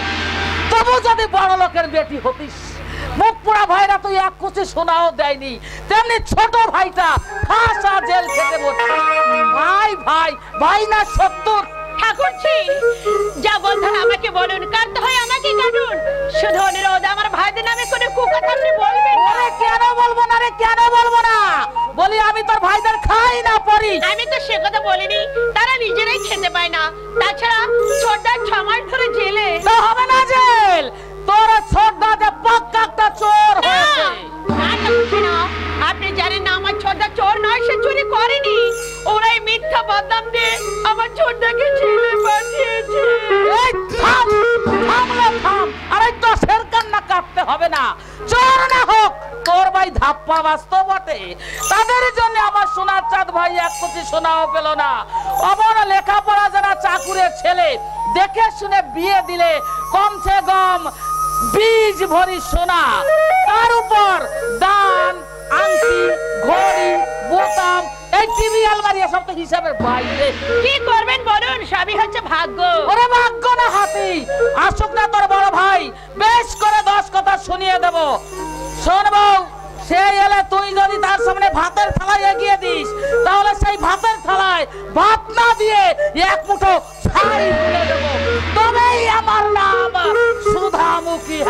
J: তবু যদি বড় লোকের বেটি হতিস, মুখ পোড়া ভাইরা তুই এক কুচি সোনাও দেয়নি, তেমনি ছোট ভাইটা ফাঁসা জেল খেতে বসে। ভাই ভাই ভাই না 70।
D: ঠাকুরজি যা বলতেন আমাকে বলুন, কাটতে হয় আমাকে কাটুন। শুধু অনুরোধ, আমার ভাইদের নামে কোনো কুকথা আপনি বলবেন না।
J: ওরে কেন বলবো না রে? কেন বলবো না? বলি আমি তোর ভাইদের খাই না পরি।
D: আমি তো সে কথা বলিনি, তারা নিজেরাই খেতে পায় না। তাছাড়া ছোটদা 6 মাস ধরে জেলে।
J: তো হবে না জেল? তোর ছোটদা যে পাক্কা একটা চোর হয়েছে।
D: না ঠাকুরজি না, আপনি জানেন না আমার ছোটদা চোর নয়, সে চুরি করেনি। ওরাই মিথ্যা বদনাম দিয়ে আমার ছোটদাকে জেলে পাঠিয়েছে।
J: এই থাম, থামলে থাম। আরে তো শের কান্না কাটতে হবে না। চোর না হোক, তোর ভাই ধাপ্পা বাস্তব বটে। তাদের জন্য আমার সোনার চাঁদ ভাই এক কুচি সোনাও পেল না। অমন লেখাপড়া যারা চাকুরের ছেলে, দেখে শুনে বিয়ে দিলে কমসে কম 20 ভরি সোনা, তার উপর দান, আংটি, ঘড়ি, বোতাম, এই টিভি, আলমারি, এসব তো হিসাবের বাইরে।
D: কি করবেন বলুন, সবই হচ্ছে ভাগ্য।
J: ওরে ভাগ্য না হাতি। আসুক না তোর বড় ভাই, বেশ করে 10 কথা শুনিয়ে দেব। শোন বউ, সে এলে তুই যদি তার সামনে ভাতের থালায় এগিয়ে দিস, তাহলে সেই ভাতের থালায় ভাত না দিয়ে এক মুঠো ছাই তুলে দেব। তবেই আমার নাম সুধামুখী।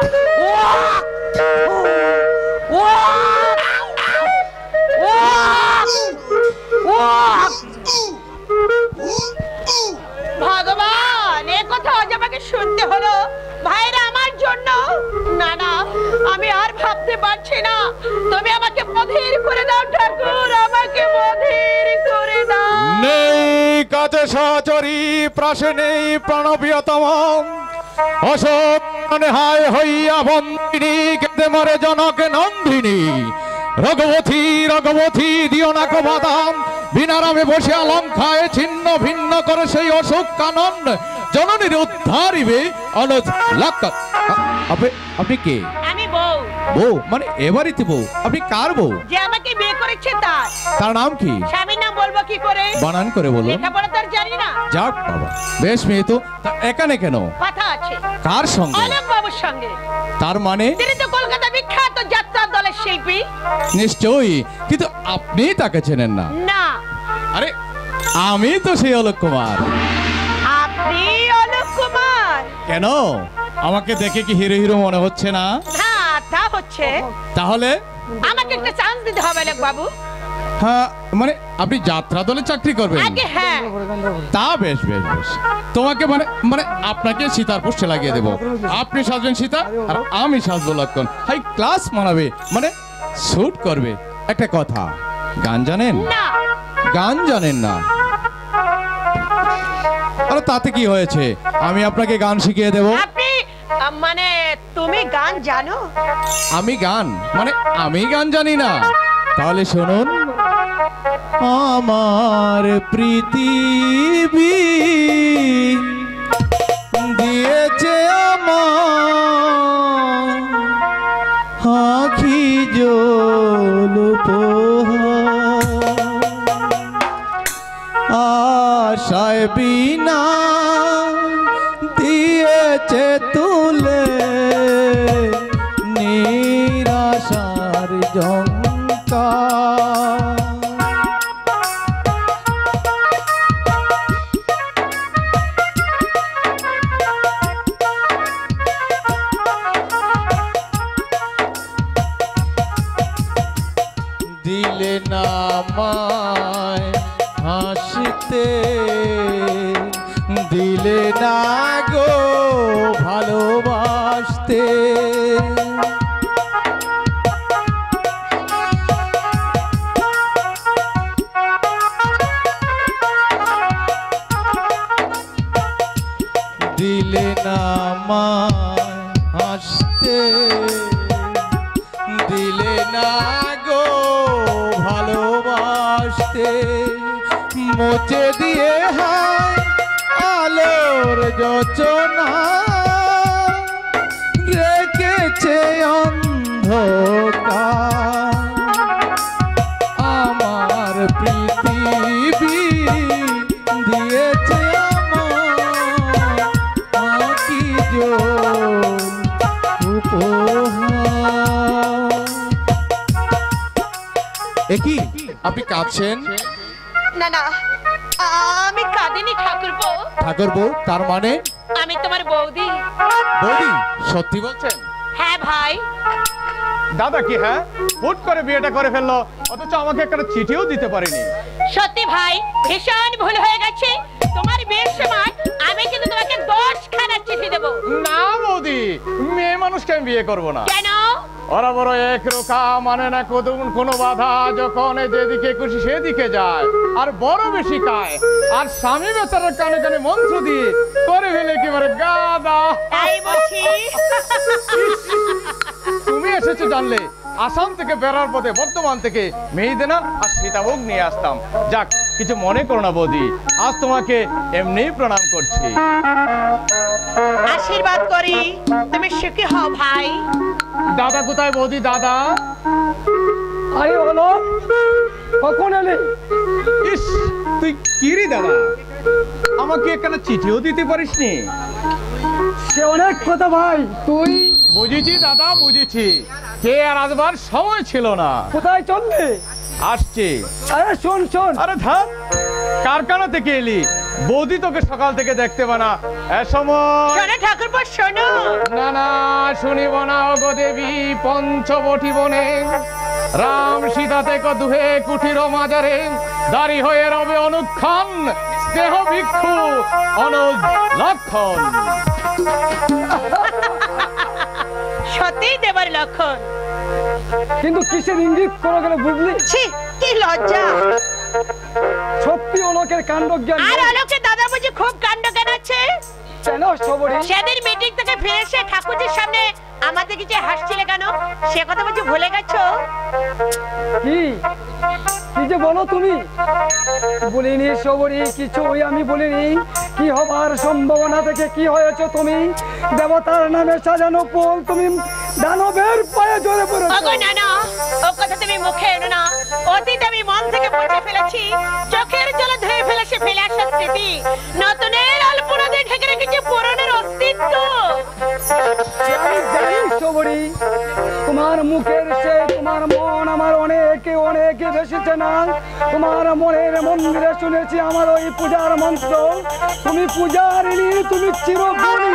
D: ভগবান, এ কথা আজ আমাকে শুনতে হলো। ভাইরা আমার জন্য। না না, আমি আর ভাবতে পারছি না। তুমি আমাকে বধির করে দাও ঠাকুর, আমাকে বধির করে দাও।
H: নেই কাছে সহচরী, প্রাসে নেই প্রণপ্রিয়তম, অশোক হায় হইয়া বন্দিনী, কেঁদে মরে জনক নন্দিনী। রঘুপতি রঘুপতি দিও না কো বাদাম, বিনারামে বসে অলঙ্কায় ছিন্ন ভিন্ন করে সেই অশোক কানন, জননীর উদ্ধারিবে অনুজ লাক্ষ। আপনি কে?
D: আমি বউ।
H: বউ মানে এবারিতে বউ? আপনি কার বউ?
D: যে আমাকে বিয়ে করেছে তার।
H: তার নাম কি?
D: স্বামীর নাম বলবো কি করে?
H: বানান করে বলো।
D: লেখাপড়া তার জানি না।
H: যাক বাবা, বেশ মেয়ে তো। তা এখানে কেন?
D: কথা আছে।
H: কার সঙ্গে?
D: অলোক বাবুর সঙ্গে।
H: তার মানে?
D: তিনি তো কলকাতা বিখ্যাত যাত্রা দলের শিল্পী।
H: নিশ্চয়ই, কিন্তু আপনি তাকে চেনেন না।
D: না।
H: আরে আমি তো সেই অলোক কুমার।
D: আপনি অলোক কুমার?
H: কেন, আমাকে দেখে কি হিরো হিরো মনে হচ্ছে না?
D: হ্যাঁ তা হচ্ছে।
H: তাহলে
D: আমাকে একটা চান্স দিতে হবে অলোক বাবু।
H: হ্যাঁ, মানে আপনি যাত্রা দলে চাকরি করবেন?
D: আগে হ্যাঁ।
H: তা বেশ বেশ বেশ। তোমাকে মানে মানে আপনাকে সীতার পোস্টে লাগিয়ে দেব। আপনি সাজবেন সীতা আর আমি সাজবো লক্ষণ। হাই ক্লাস মানাবে, মানে শুট করবে। একটা কথা, গান জানেন?
D: না।
H: গান জানেন না? আরে তাতে কি হয়েছে, আমি আপনাকে গান শিখিয়ে দেব।
D: আপনি মানে তুমি গান জানো?
H: আমি গান মানে আমি গান জানি না? তাহলে শুনুন। আমার পৃথিবী দিয়েছে আমার আখি জল আশায় বিনা দিয়েছে তুলে নিরাশার জঙ্কা। দিলে না আমায় হাসতে, দিলে না গো ভালোবাসতে। হাসতে মুছে দিয়ে হায় আলোর যোচনা রেখেছে অন্ধকার আমার পৃথিবী দিয়েছে আমার কি একই আপনি কাঁদছেন?
D: না না, আমি কাঁদিনি ঠাকুরপো।
H: ঠাকুরপো তার মানে?
D: আমি তোমার বৌদি।
H: বৌদি সত্যি বলছেন?
D: হ্যাঁ ভাই।
G: দাদা কি হ্যাঁ হুট করে বিয়েটা করে ফেললো, অথচ আমাকে একটা চিঠিও দিতে পারেনি।
D: সত্যি ভাই, ভীষণ ভুল হয়ে গেছে। তোমার বিয়ের সময় আমি কিন্তু তোমাকে 10খানা চিঠি দেব।
G: না বৌদি, মেয়ে মানুষকে আমি বিয়ে করব না।
D: কেন?
G: ওরা বড় এক রোকা, মানে না কোনো বাধা, যখন যেদিকে খুশি সেদিকে যায়, আর বড় বেশি খায়, আর স্বামী বেচারার কানে কানে মন্ত্র দিয়ে করে ফেলে একেবারে গাদা।
D: তাই বলছি।
G: তুমি এসেছো জানলে আসাম থেকে বেড়ার পথে বর্তমান থেকে মেহিদেনা আর সীতাভোগ নিয়ে আসতাম। যাক, কিছু মনে করো না বৌদি, আজ তোমাকে এমনিই প্রণাম করছি।
D: আশীর্বাদ করি তুমি সুখী হও ভাই।
G: দাদা কোথায় বৌদি? দাদা
C: আরে হলো কখন এলি?
G: ইস, তুই কি রে দাদা, আমাকে এখানে চিঠিও দিতে পারিসনি?
C: সে অনেক কথা ভাই, তুই?
G: বুঝেছি দাদা, বুঝেছি, কে আর আসবার সময় ছিল না।
C: কোথায় চললি?
G: আসছি।
C: আরে শোন শোন।
G: আরে ধান, কারখানা থেকে এলি, বৌদি তোকে সকাল থেকে দেখতে পানা।
D: শোনো ঠাকুরপো শোনো।
G: না না, শুনিব না ওগো দেবী পঞ্চবটি বনে, রাম সীতা থেকে দুহে কুঠির মাজারে দাঁড়ি হয়ে রবে অনুক্ষণ, স্নেহ ভিক্ষু অনুজ লক্ষণ।
D: সত্যি দেবার লক্ষণ,
C: কিন্তু কিসের ইঙ্গিত করে গেলে বুঝলি?
D: ছি, কি লজ্জা।
C: সত্যি অলোকের কাণ্ড জ্ঞান।
D: আর অলোকের দাদা বুঝি খুব কাণ্ড জ্ঞান আছে।
C: কেন সবরি?
D: সেদিন মিটিং থেকে ফিরে এসে ঠাকুরজির সামনে আমাদের কিছু হাসছিলে কেন, সে কথা বুঝি ভুলে গেছো?
C: কি কি যে বলো তুমি? বলিনি সবরি, কিছুই আমি বলিনি। কি হবার সম্ভাবনা থেকে কি হয়েছে তুমি? দেবতার নামে সাজানো পোল তুমি দানবের পায়ে জড়ে পড়েছো।
D: ওগো না না, ও কথা তুমি মুখে এনো না। অতীত আমি মন থেকে মুছে ফেলেছি, চোখের জলে ধুয়ে ফেলেছি ফেলে আসা স্মৃতি। নতুনের আলপনা দিয়ে ঢেকে রেখেছি পুরনের অস্তিত্ব।
C: আমি জানি সবরি, তোমার মুখের সে তোমার মন আমার অনেকে অনেকে বেশিছে না। তোমার মনের মন্দিরে শুনেছি আমার ওই পূজার মন্ত্র। তুমি পূজারিণী, তুমি চিরগুণী।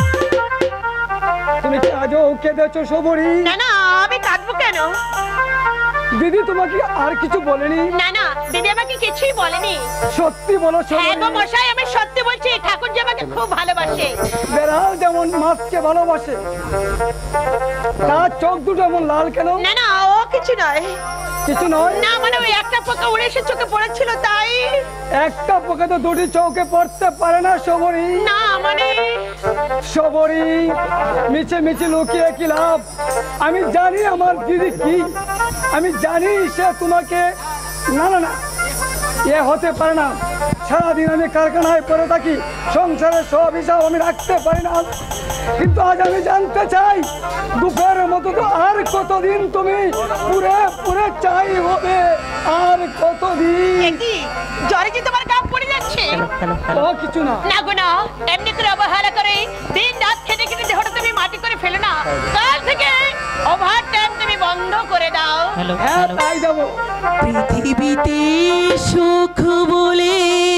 C: তুমি কি আজও কেঁদেছো সবরি?
D: না না, আমি কাঁদবো কেন?
C: দিদি তোমাকে আর কিছু বলেনি?
D: না না, দিদি আমাকে কিছুই বলেনি।
C: সত্যি বলো
D: হ্যাঁ গো
C: সবরি?
D: মশাই, আমি সত্যি বলছি, ঠাকুরজি আমাকে খুব ভালোবাসে।
C: বেড়াল যেমন মাছকে ভালোবাসে, তার চোখ দুটো এমন লাল কেন?
D: না না, ও কিছু নয়।
C: কিছু নয়?
D: না মানে ওই একটা পোকা উড়ে এসে চোখে পড়েছিল তাই।
C: একটা পোকা তো দুটি চৌকে পড়তে পারে না সবরি।
D: না মানে
C: সবরি, মিছে মিছে লুকিয়ে কি লাভ? আমি জানি আমার দিদি কি, আমি জানি সে তোমাকে। না না না, এ হতে পারে না। সারাদিন আমি কারখানায় পড়ে থাকি, সংসারের সব হিসাব আমি রাখতে পারি না। কিন্তু আজ আমি জানতে চাই, দুপুরের মতো তো আর কতদিন তুমি পুরে পুরে চাই হবে? আর কতদিন?
D: কি জ্বরে যে তোমার কাপ পড়ে যাচ্ছে?
C: ও কিছু না।
D: না গো না, এমনি করে অবহেলা করে দিন রাত খেটে খেটে দেহটা তুমি মাটি করে ফেলে না। কাল থেকে ওভার টাইম তুমি বন্ধ করে দাও।
C: হ্যাঁ তাই দেবো।
K: পৃথিবীতে সুখ বলে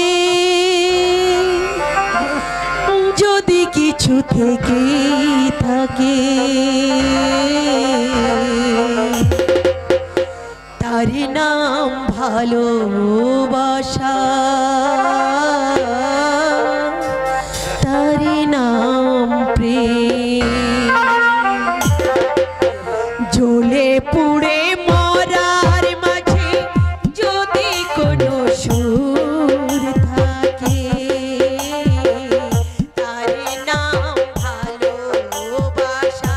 K: যদি কিছু থেকে থাকে, তার নাম ভালোবাসা, তার নাম প্রেম। জ্বলে পুড়ে মরার মাঝে যদি কোনো সুর থাকে, তার নাম ভালোবাসা,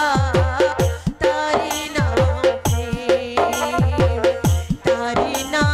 K: তার নাম প্রেম, তার নাম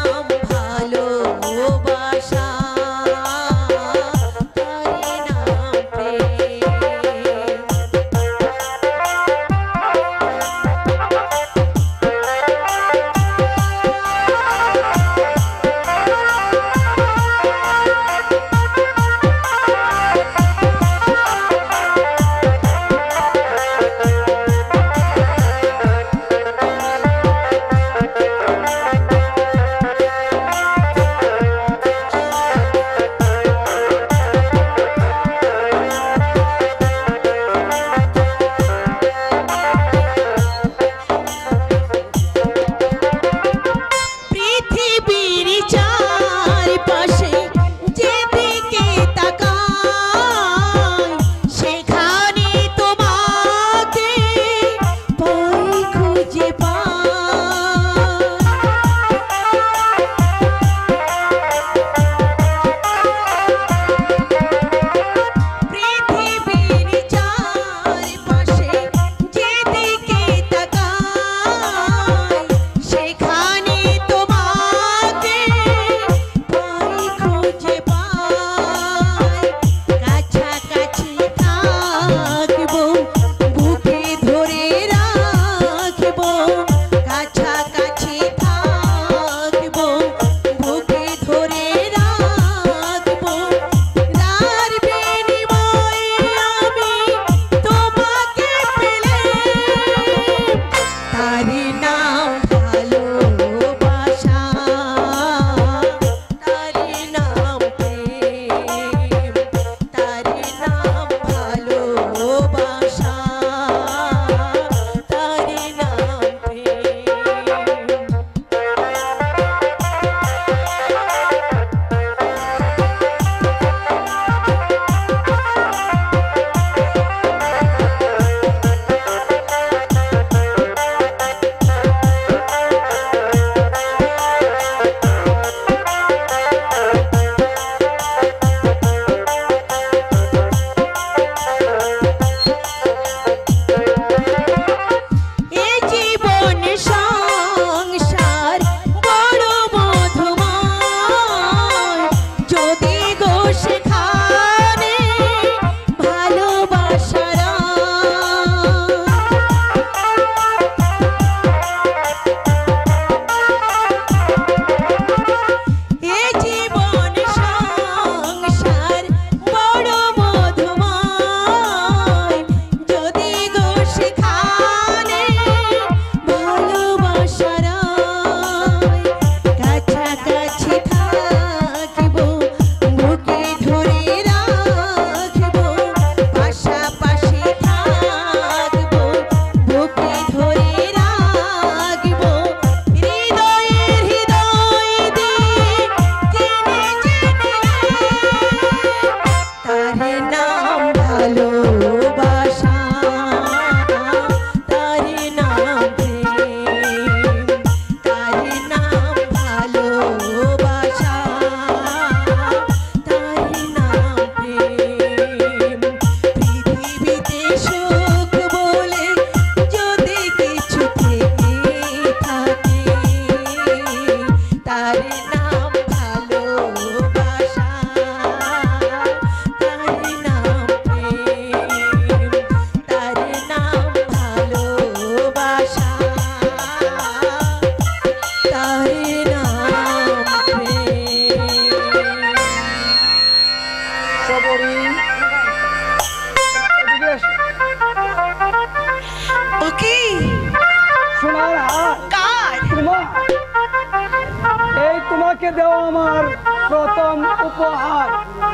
C: তাকে দেও আমার প্রথম উপহার।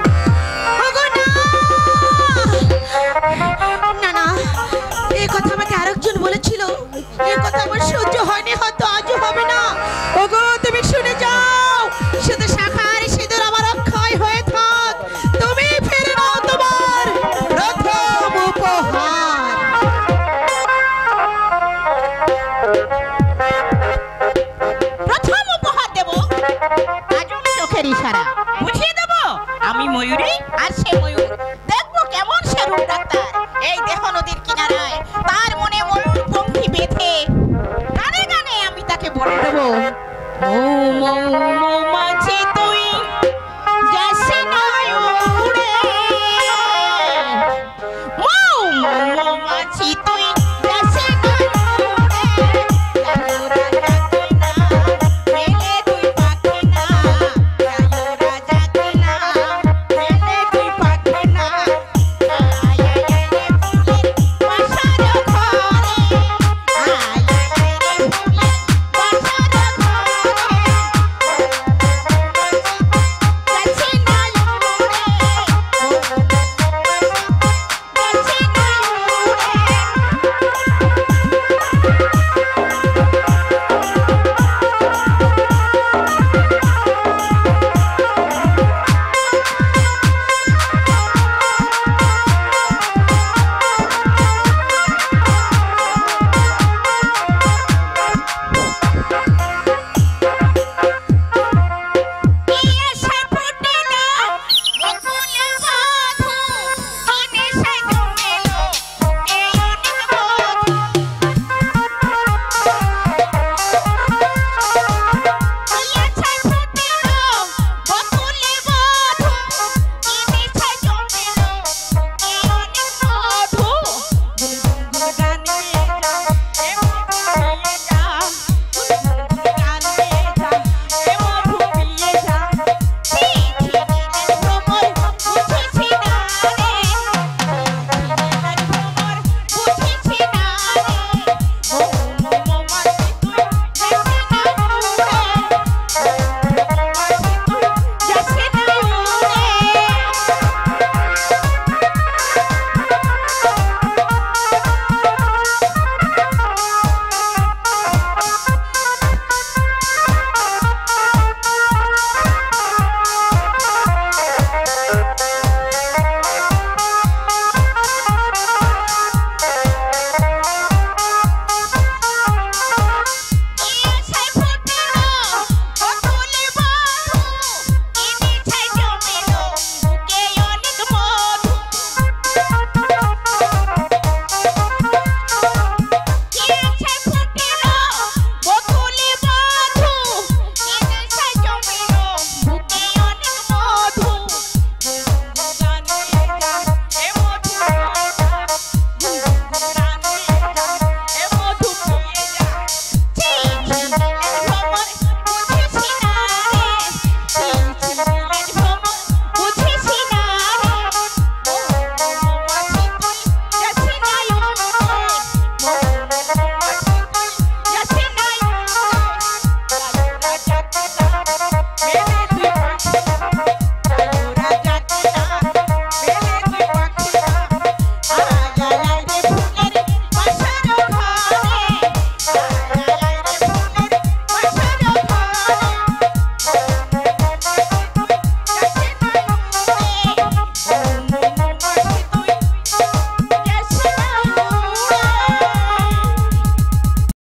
K: না না, এই কথা আমাকে আরেকজন বলেছিল, এই কথা আমার সহ্য হয়নি, হয়তো আজও হবে না। ওগো তুমি শুনে যাও, শুধু শাখার সিঁদুর আমার অক্ষয় হয়ে থাক, তুমি ফিরে নাও তোমার প্রথম উপহার। প্রথম উপহার দেব আজম চোখের ইশারা, বুঝিয়ে দেব আমি ময়ূরী আর সে ময়ূর। দেখবো কেমন সে রূপ ডাক্তার এই দেহ নদীর কিনারায়, তার মনে ময়ূর পঙ্খী বেঁধে গানে গানে আমি তাকে বলে দেবো মৌ মৌ মৌ